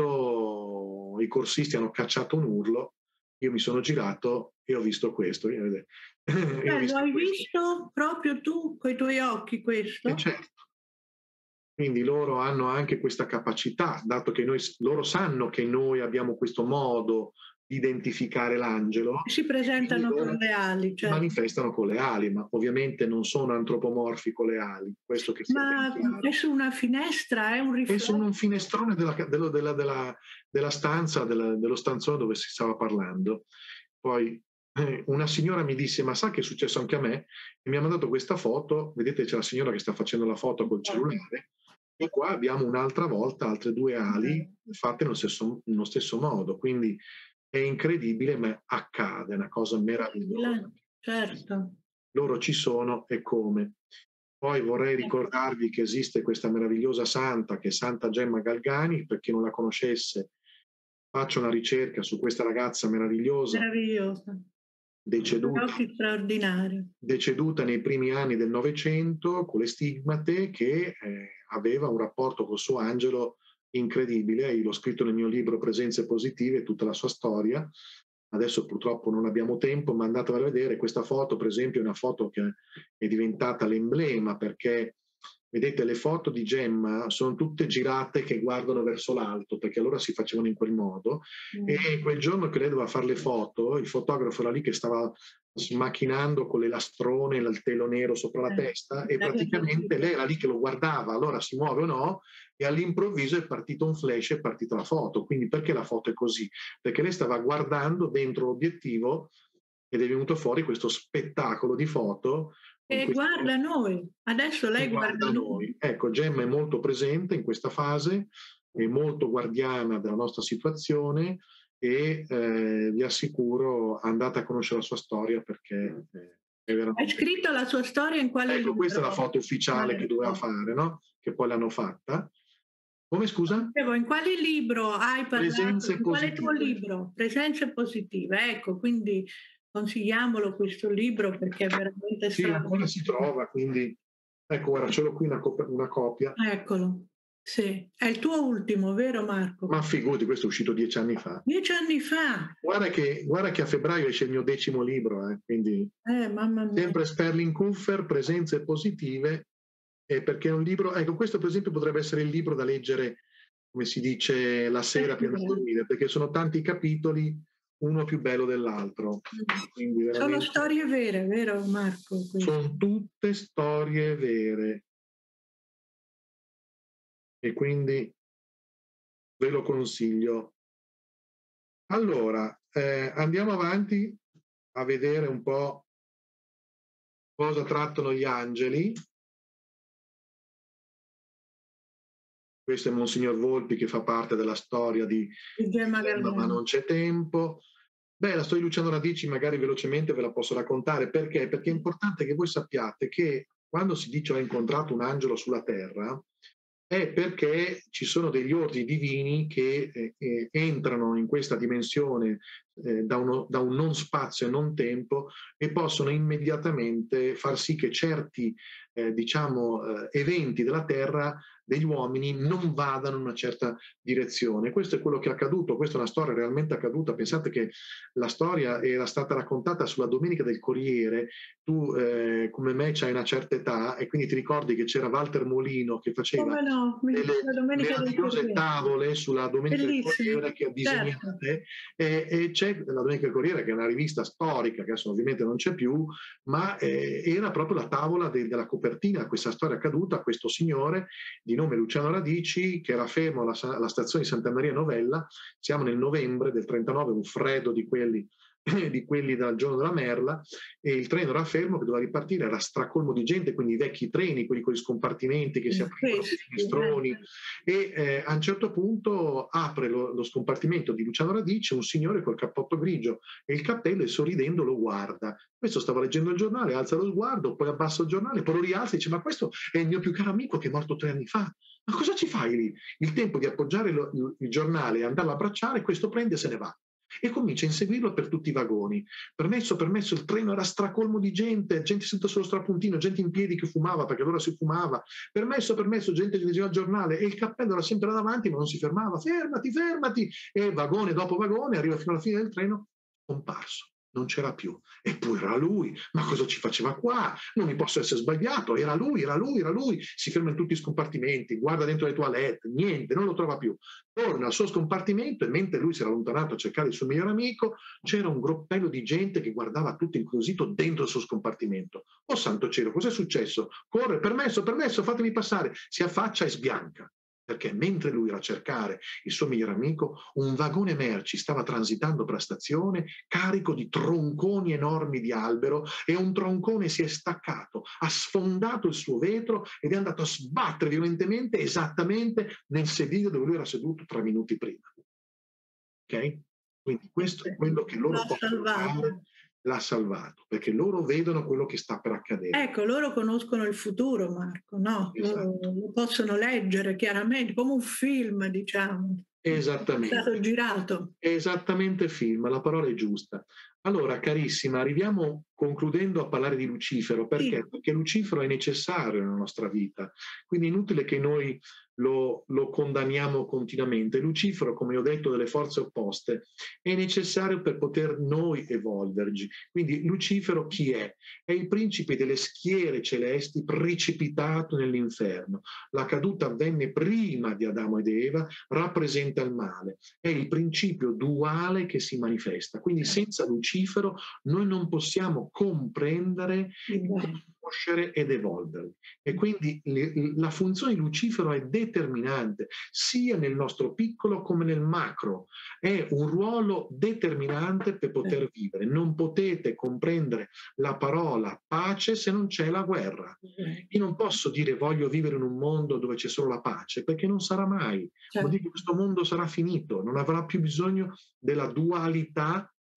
Speaker 2: punto i corsisti hanno cacciato un urlo, io mi sono girato e ho visto questo. E ho
Speaker 1: Eh, lo
Speaker 2: visto
Speaker 1: hai
Speaker 2: questo.
Speaker 1: visto proprio tu con i tuoi occhi
Speaker 2: E
Speaker 1: questo?
Speaker 2: certo. Quindi loro hanno anche questa capacità, dato che noi, loro sanno che noi abbiamo questo modo di identificare l'angelo,
Speaker 1: Si
Speaker 2: e quindi
Speaker 1: presentano con
Speaker 2: loro
Speaker 1: le ali,
Speaker 2: si
Speaker 1: certo.
Speaker 2: manifestano con le ali, ma ovviamente non sono antropomorfi con le ali, questo che sia ben
Speaker 1: Ma
Speaker 2: chiaro.
Speaker 1: è su una finestra, è un
Speaker 2: E sono un
Speaker 1: riflesso?
Speaker 2: finestrone della, della, della, della, della stanza, della, dello stanzone dove si stava parlando. Poi eh, una signora mi disse: ma sa che è successo anche a me? E mi ha mandato questa foto. Vedete, c'è la signora che sta facendo la foto col cellulare, e qua abbiamo un'altra volta altre due ali fatte nello stesso, nello stesso modo. Quindi è incredibile, ma accade, è una cosa meravigliosa.
Speaker 1: Certo.
Speaker 2: Loro ci sono, e come. Poi vorrei ricordarvi che esiste questa meravigliosa santa, che è Santa Gemma Galgani. Per chi non la conoscesse, faccia una ricerca su questa ragazza meravigliosa,
Speaker 1: Meravigliosa.
Speaker 2: deceduta,
Speaker 1: Occhi straordinari.
Speaker 2: deceduta nei primi anni del Novecento con le stigmate, che eh, aveva un rapporto col suo angelo incredibile. Io l'ho scritto nel mio libro Presenze Positive, tutta la sua storia. Adesso purtroppo non abbiamo tempo, ma andatevela a vedere. Questa foto, per esempio, è una foto che è diventata l'emblema, perché vedete, le foto di Gemma sono tutte girate che guardano verso l'alto, perché allora si facevano in quel modo. Mm. E quel giorno che lei doveva fare le foto, il fotografo era lì che stava smacchinando con l'elastrone, il telo nero sopra la testa, e praticamente lei era lì che lo guardava, allora si muove o no, e all'improvviso è partito un flash, è partita la foto. Quindi perché la foto è così? Perché lei stava guardando dentro l'obiettivo ed è venuto fuori questo spettacolo di foto.
Speaker 1: E guarda noi, adesso lei guarda,
Speaker 2: guarda
Speaker 1: noi.
Speaker 2: noi. Ecco, Gemma è molto presente in questa fase, è molto guardiana della nostra situazione, e eh, vi assicuro, andate a conoscere la sua storia, perché eh, È
Speaker 1: Hai
Speaker 2: veramente...
Speaker 1: scritto la sua storia in quale
Speaker 2: Ecco,
Speaker 1: libro?
Speaker 2: questa è la foto ufficiale che doveva fare, no? Che poi l'hanno fatta. Come, scusa?
Speaker 1: In quale libro hai parlato?
Speaker 2: Presenze
Speaker 1: In quale tuo
Speaker 2: positive.
Speaker 1: libro? Presenze positive. Ecco, quindi consigliamolo questo libro perché è veramente
Speaker 2: Sì, ancora si
Speaker 1: straordinario.
Speaker 2: trova, quindi ecco, guarda, ce l'ho qui una, cop- una copia.
Speaker 1: Eccolo. Sì, è il tuo ultimo, vero Marco?
Speaker 2: Ma figurati, questo è uscito dieci anni fa.
Speaker 1: Dieci anni fa.
Speaker 2: Guarda che, guarda che a febbraio esce il mio decimo libro, eh, quindi
Speaker 1: Eh, mamma mia.
Speaker 2: sempre Sterling Kuffer, Presenze positive, eh, perché è un libro, ecco, questo per esempio potrebbe essere il libro da leggere, come si dice, la sera prima di dormire, perché sono tanti capitoli, uno più bello dell'altro. Quindi
Speaker 1: Sono
Speaker 2: veramente
Speaker 1: storie vere, vero Marco?
Speaker 2: sono tutte storie vere e quindi ve lo consiglio. Allora, eh, andiamo avanti a vedere un po' cosa trattano gli angeli. Questo è Monsignor Volpi che fa parte della storia di
Speaker 1: Gemma
Speaker 2: Gemma, ma
Speaker 1: Gardner.
Speaker 2: non c'è tempo. Beh, la storia di Luciano Radici magari velocemente ve la posso raccontare. Perché? Perché è importante che voi sappiate che quando si dice ho incontrato un angelo sulla terra, è perché ci sono degli ordini divini che eh, eh, entrano in questa dimensione eh, da, uno, da un non spazio e non tempo e possono immediatamente far sì che certi eh, diciamo, eh, eventi della Terra degli uomini non vadano in una certa direzione. Questo è quello che è accaduto, questa è una storia realmente accaduta. Pensate che la storia era stata raccontata sulla Domenica del Corriere. Tu eh, come me c'hai una certa età e quindi ti ricordi che c'era Walter Molino che faceva
Speaker 1: Come no? La
Speaker 2: delle
Speaker 1: domenica del
Speaker 2: meravigliose
Speaker 1: Corriere.
Speaker 2: tavole sulla Domenica del
Speaker 1: Bellissimo.
Speaker 2: Corriere che ha
Speaker 1: Certo.
Speaker 2: disegnate e, e c'è la Domenica del Corriere che è una rivista storica che adesso ovviamente non c'è più, ma eh, era proprio la tavola de, della copertina a questa storia accaduta a questo signore di nome Luciano Radici che era fermo alla, alla stazione di Santa Maria Novella. Siamo nel novembre del trentanove, un freddo di quelli di quelli dal giorno della merla, e il treno era fermo che doveva ripartire, era stracolmo di gente, quindi i vecchi treni, quelli con gli scompartimenti che si aprivano, i finestroni, e eh, a un certo punto apre lo, lo scompartimento di Luciano Radice un signore col cappotto grigio e il cappello e sorridendo lo guarda. Questo stava leggendo il giornale, alza lo sguardo, poi abbassa il giornale, poi lo rialza e dice: ma questo è il mio più caro amico che è morto tre anni fa. Ma cosa ci fai lì? Il tempo di appoggiare lo, il, il giornale e andarlo a abbracciare, questo prende e se ne va. E comincia a inseguirlo per tutti i vagoni. Permesso, permesso, il treno era stracolmo di gente, gente seduta sullo strapuntino, gente in piedi che fumava, perché allora si fumava. Permesso, permesso, gente che leggeva il giornale e il cappello era sempre là davanti, ma non si fermava. Fermati, fermati! E vagone dopo vagone arriva fino alla fine del treno, comparso. Non c'era più. Eppure era lui. Ma cosa ci faceva qua? Non mi posso essere sbagliato. Era lui, era lui, era lui. Si ferma in tutti i scompartimenti, guarda dentro le toilette, niente, non lo trova più. Torna al suo scompartimento e mentre lui si era allontanato a cercare il suo migliore amico, c'era un groppello di gente che guardava tutto incuriosito dentro il suo scompartimento. Oh santo cielo, cos'è successo? Corre, permesso, permesso, fatemi passare. Si affaccia e sbianca. Perché mentre lui era a cercare il suo migliore amico, un vagone merci stava transitando per la stazione carico di tronconi enormi di albero e un troncone si è staccato, ha sfondato il suo vetro ed è andato a sbattere violentemente esattamente nel sedile dove lui era seduto tre minuti prima. Ok? Quindi questo è quello che loro possono fare, l'ha salvato, perché loro vedono quello che sta per accadere.
Speaker 1: Ecco, loro conoscono il futuro, Marco, no?
Speaker 2: Esatto.
Speaker 1: Loro lo possono leggere chiaramente, come un film, diciamo.
Speaker 2: Esattamente.
Speaker 1: È stato girato.
Speaker 2: Esattamente film, la parola è giusta. Allora, carissima, arriviamo concludendo a parlare di Lucifero. Perché? Sì. Perché Lucifero è necessario nella nostra vita. Quindi è inutile che noi lo, lo condanniamo continuamente. Lucifero, come ho detto, delle forze opposte, è necessario per poter noi evolverci. Quindi Lucifero chi è? È il principe delle schiere celesti precipitato nell'inferno. La caduta avvenne prima di Adamo ed Eva, rappresenta il male. È il principio duale che si manifesta. Quindi senza Lucifero noi non possiamo comprendere, conoscere ed evolverli. E quindi la funzione di Lucifero è determinante sia nel nostro piccolo come nel macro. È un ruolo determinante per poter vivere. Non potete comprendere la parola pace se non c'è la guerra. Io non posso dire voglio vivere in un mondo dove c'è solo la pace, perché non sarà mai. Vuol dire che questo mondo sarà finito, non avrà più bisogno della dualità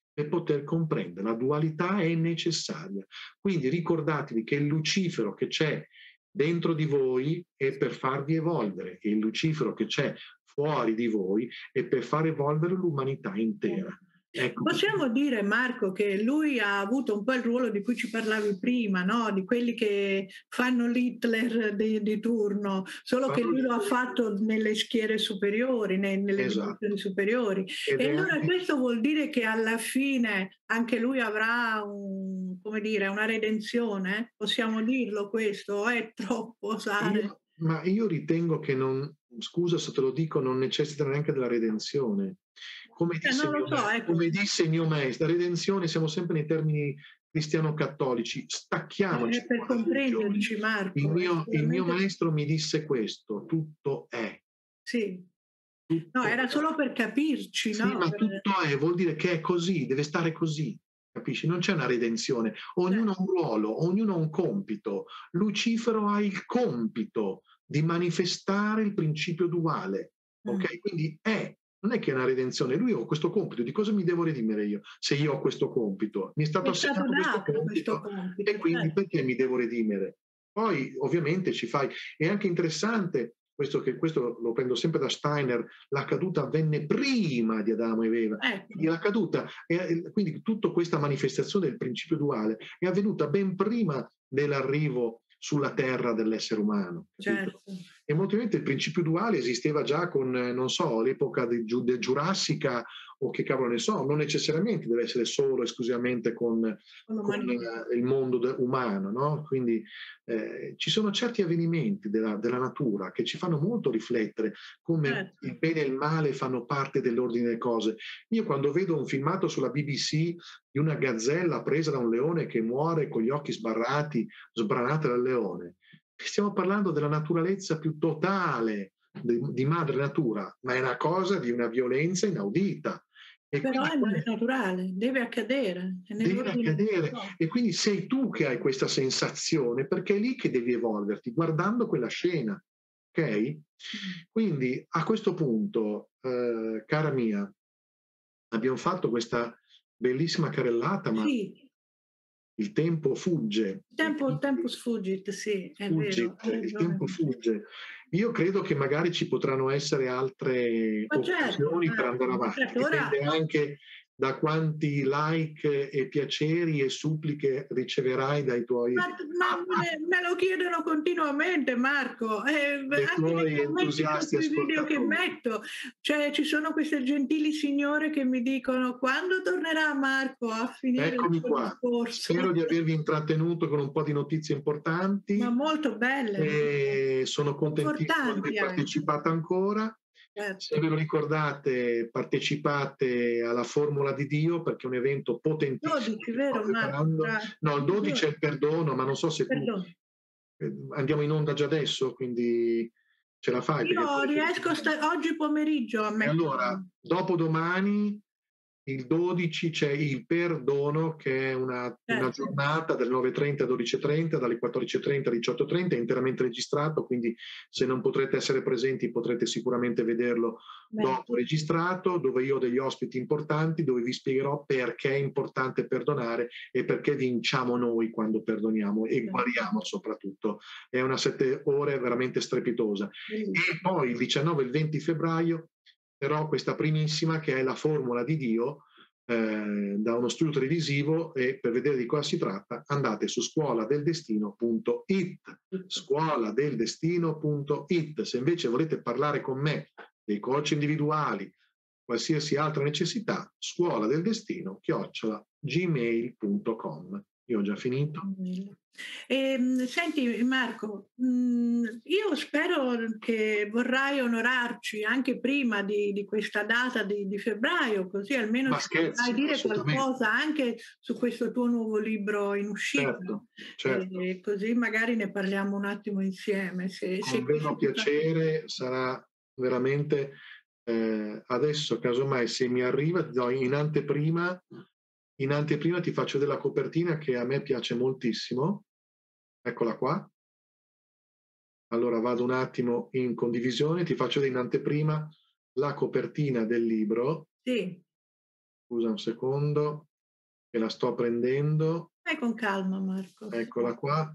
Speaker 2: per poter comprendere. La dualità è necessaria. Quindi ricordatevi che il Lucifero che c'è dentro di voi è per farvi evolvere e il Lucifero che c'è fuori di voi è per far evolvere l'umanità intera. Ecco.
Speaker 1: Possiamo dire, Marco, che lui ha avuto un po' il ruolo di cui ci parlavi prima, no? Di quelli che fanno l'Hitler di, di turno, solo che lui lo ha fatto nelle schiere superiori, ne, nelle
Speaker 2: esatto.
Speaker 1: dimensioni superiori. Ed e allora anche... questo vuol dire che alla fine anche lui avrà un, come dire, una redenzione? Possiamo dirlo questo? O è troppo osare?
Speaker 2: Io, ma io ritengo che non, scusa se te lo dico, non necessita neanche della redenzione. Come disse,
Speaker 1: eh,
Speaker 2: mio,
Speaker 1: so,
Speaker 2: maestro,
Speaker 1: ecco.
Speaker 2: come disse il mio maestro, la redenzione siamo sempre nei termini cristiano-cattolici, stacchiamoci.
Speaker 1: Eh, per comprenderci, Marco.
Speaker 2: Il mio, il mio maestro mi disse questo, tutto è.
Speaker 1: Sì.
Speaker 2: Tutto
Speaker 1: no, era
Speaker 2: è.
Speaker 1: solo per capirci,
Speaker 2: sì,
Speaker 1: no?
Speaker 2: ma tutto è, vuol dire che è così, deve stare così. Capisci? Non c'è una redenzione, ognuno ha un ruolo, ognuno ha un compito. Lucifero ha il compito di manifestare il principio duale, ok? Mm. Quindi è, non è che è una redenzione, lui ha questo compito, di cosa mi devo redimere io se io ho questo compito? Mi è stato assegnato questo compito, questo compito e quindi certo. Perché mi devo redimere? Poi ovviamente ci fai, è anche interessante questo, che, questo lo prendo sempre da Steiner, la caduta avvenne prima di Adamo ed Eva. Ecco. La caduta, è, quindi tutta questa manifestazione del principio duale è avvenuta ben prima dell'arrivo sulla terra dell'essere umano. Certo. E molto probabilmente il principio duale esisteva già con, non so, l'epoca del, del Giurassica o che cavolo ne so, non necessariamente deve essere solo esclusivamente con, con eh, il mondo de, umano, no? Quindi eh, ci sono certi avvenimenti della, della natura che ci fanno molto riflettere come certo. Il bene e il male fanno parte dell'ordine delle cose. Io quando vedo un filmato sulla B B C di una gazzella presa da un leone che muore con gli occhi sbarrati, sbranata dal leone, stiamo parlando della naturalezza più totale di, di madre natura, ma è una cosa di una violenza inaudita.
Speaker 1: E però quindi, è naturale, deve accadere.
Speaker 2: Deve accadere. E quindi sei tu che hai questa sensazione, perché è lì che devi evolverti, guardando quella scena. Ok? Mm. Quindi a questo punto, eh, cara mia, abbiamo fatto questa bellissima carrellata, ma
Speaker 1: sì.
Speaker 2: Il tempo fugge.
Speaker 1: Il tempo, il tempo sfugge, sì, è
Speaker 2: fugge,
Speaker 1: vero.
Speaker 2: Il tempo fugge. Io credo che magari ci potranno essere altre
Speaker 1: ma
Speaker 2: occasioni
Speaker 1: certo,
Speaker 2: per andare avanti.
Speaker 1: Certo,
Speaker 2: Dipende
Speaker 1: ora...
Speaker 2: anche da quanti like e piaceri e suppliche riceverai dai tuoi...
Speaker 1: Ma, ma me, me lo chiedono continuamente, Marco. Eh,
Speaker 2: dai tuoi entusiasti
Speaker 1: i video che metto, cioè ci sono queste gentili signore che mi dicono quando tornerà Marco a finire
Speaker 2: Eccomi
Speaker 1: il suo
Speaker 2: qua.
Speaker 1: discorso.
Speaker 2: Spero di avervi intrattenuto con un po' di notizie importanti.
Speaker 1: Ma molto belle.
Speaker 2: E sono contentissimo di aver partecipato ancora. Certo. Se ve lo ricordate, partecipate alla Formula di Dio perché è un evento potentissimo.
Speaker 1: dodici, vero?
Speaker 2: No, il dodici è il perdono, ma non so se
Speaker 1: perdono.
Speaker 2: tu... Andiamo in onda già adesso, quindi ce la fai.
Speaker 1: Io riesco sta... oggi pomeriggio a mettere.
Speaker 2: E allora, dopodomani, il dodici, c'è il perdono, che è una, certo. una giornata dalle nove e trenta a dodici e trenta, dalle quattordici e trenta a diciotto e trenta, è interamente registrato, quindi se non potrete essere presenti potrete sicuramente vederlo Beh. dopo registrato, dove io ho degli ospiti importanti, dove vi spiegherò perché è importante perdonare e perché vinciamo noi quando perdoniamo e certo. guariamo soprattutto. È una sette ore veramente strepitosa. Benissimo. E poi il diciannove e il venti febbraio però questa primissima che è la Formula di Dio eh, da uno studio televisivo, e per vedere di cosa si tratta andate su scuola del destino punto it, scuola del destino punto it. Se invece volete parlare con me dei coach individuali, qualsiasi altra necessità, scuola del destino chiocciola gmail punto com. Io ho già finito.
Speaker 1: Eh, senti Marco, mh, io spero che vorrai onorarci anche prima di, di questa data di, di febbraio, così almeno ci potrai dire qualcosa anche su questo tuo nuovo libro in uscita.
Speaker 2: Certo, certo.
Speaker 1: E così magari ne parliamo un attimo insieme. Se,
Speaker 2: Con
Speaker 1: se
Speaker 2: vero piacere, sarà veramente... Eh, adesso casomai se mi arriva in anteprima in anteprima ti faccio della copertina che a me piace moltissimo, eccola qua. Allora vado un attimo in condivisione, ti faccio in anteprima la copertina del libro.
Speaker 1: Sì.
Speaker 2: Scusa un secondo, che la sto prendendo.
Speaker 1: Vai con calma, Marco.
Speaker 2: Eccola qua.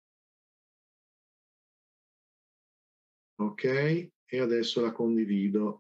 Speaker 2: Ok, e adesso la condivido.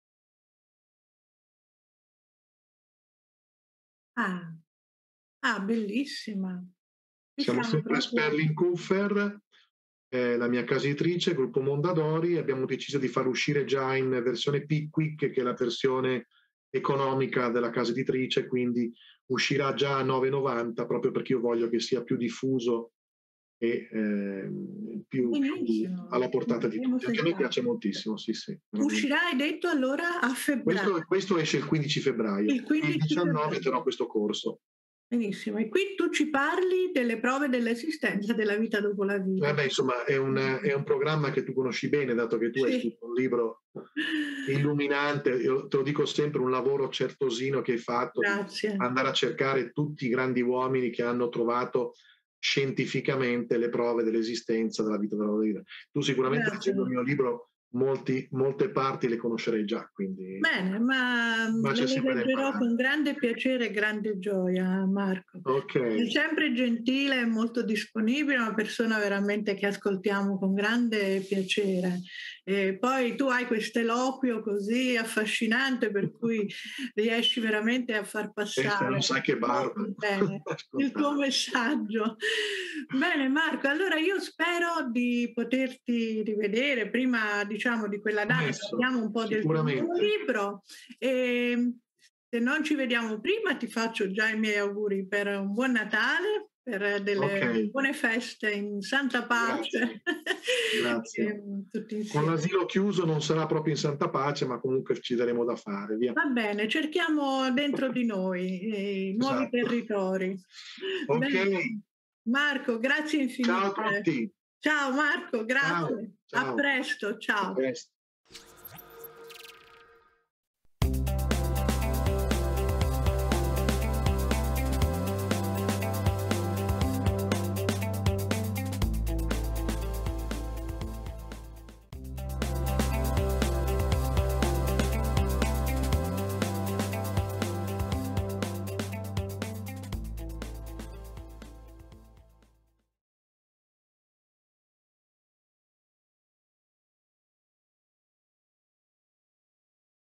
Speaker 1: Ah, ah bellissima. Qui
Speaker 2: Siamo
Speaker 1: siamo
Speaker 2: sempre a
Speaker 1: proprio...
Speaker 2: Sperling-Kupfer, eh, la mia casa editrice, gruppo Mondadori. Abbiamo deciso di far uscire già in versione Pickwick, che è la versione economica della casa editrice, quindi uscirà già a nove e novanta, proprio perché io voglio che sia più diffuso e eh, più, più alla portata di tutti. Anche a me piace moltissimo, sì, sì.
Speaker 1: Uscirà, hai detto, allora a febbraio.
Speaker 2: Questo, questo esce il quindici febbraio.
Speaker 1: Il, quindici
Speaker 2: il diciannove
Speaker 1: febbraio.
Speaker 2: terrò questo corso.
Speaker 1: Benissimo, e qui tu ci parli delle prove dell'esistenza della vita dopo la vita.
Speaker 2: Eh beh, insomma, è un, è un programma che tu conosci bene, dato che tu sì. hai scritto un libro illuminante. Io te lo dico sempre, un lavoro certosino che hai fatto.
Speaker 1: Grazie.
Speaker 2: Andare a cercare tutti i grandi uomini che hanno trovato scientificamente le prove dell'esistenza della vita della vita. Tu sicuramente leggendo il mio libro molti, molte parti le conoscerei già. Quindi,
Speaker 1: bene, ma, ma le leggerò con grande piacere e grande gioia, Marco.
Speaker 2: Okay.
Speaker 1: È sempre gentile e molto disponibile, una persona veramente che ascoltiamo con grande piacere. E poi tu hai questo eloquio così affascinante per cui riesci veramente a far passare
Speaker 2: non sai che barba.
Speaker 1: bene il tuo messaggio. Bene Marco, allora io spero di poterti rivedere prima, diciamo, di quella data, parliamo un po' del tuo nuovo libro e se non ci vediamo prima ti faccio già i miei auguri per un buon Natale, per delle okay. buone feste in santa pace.
Speaker 2: Grazie. Grazie. Con l'asilo chiuso non sarà proprio in santa pace, ma comunque ci daremo da fare. Via.
Speaker 1: Va bene, cerchiamo dentro di noi eh, nuovi esatto. territori.
Speaker 2: Ok.
Speaker 1: Bene. Marco, grazie infinite.
Speaker 2: Ciao a tutti.
Speaker 1: Ciao Marco, grazie.
Speaker 2: Ciao. Ciao.
Speaker 1: A presto, ciao.
Speaker 2: A presto.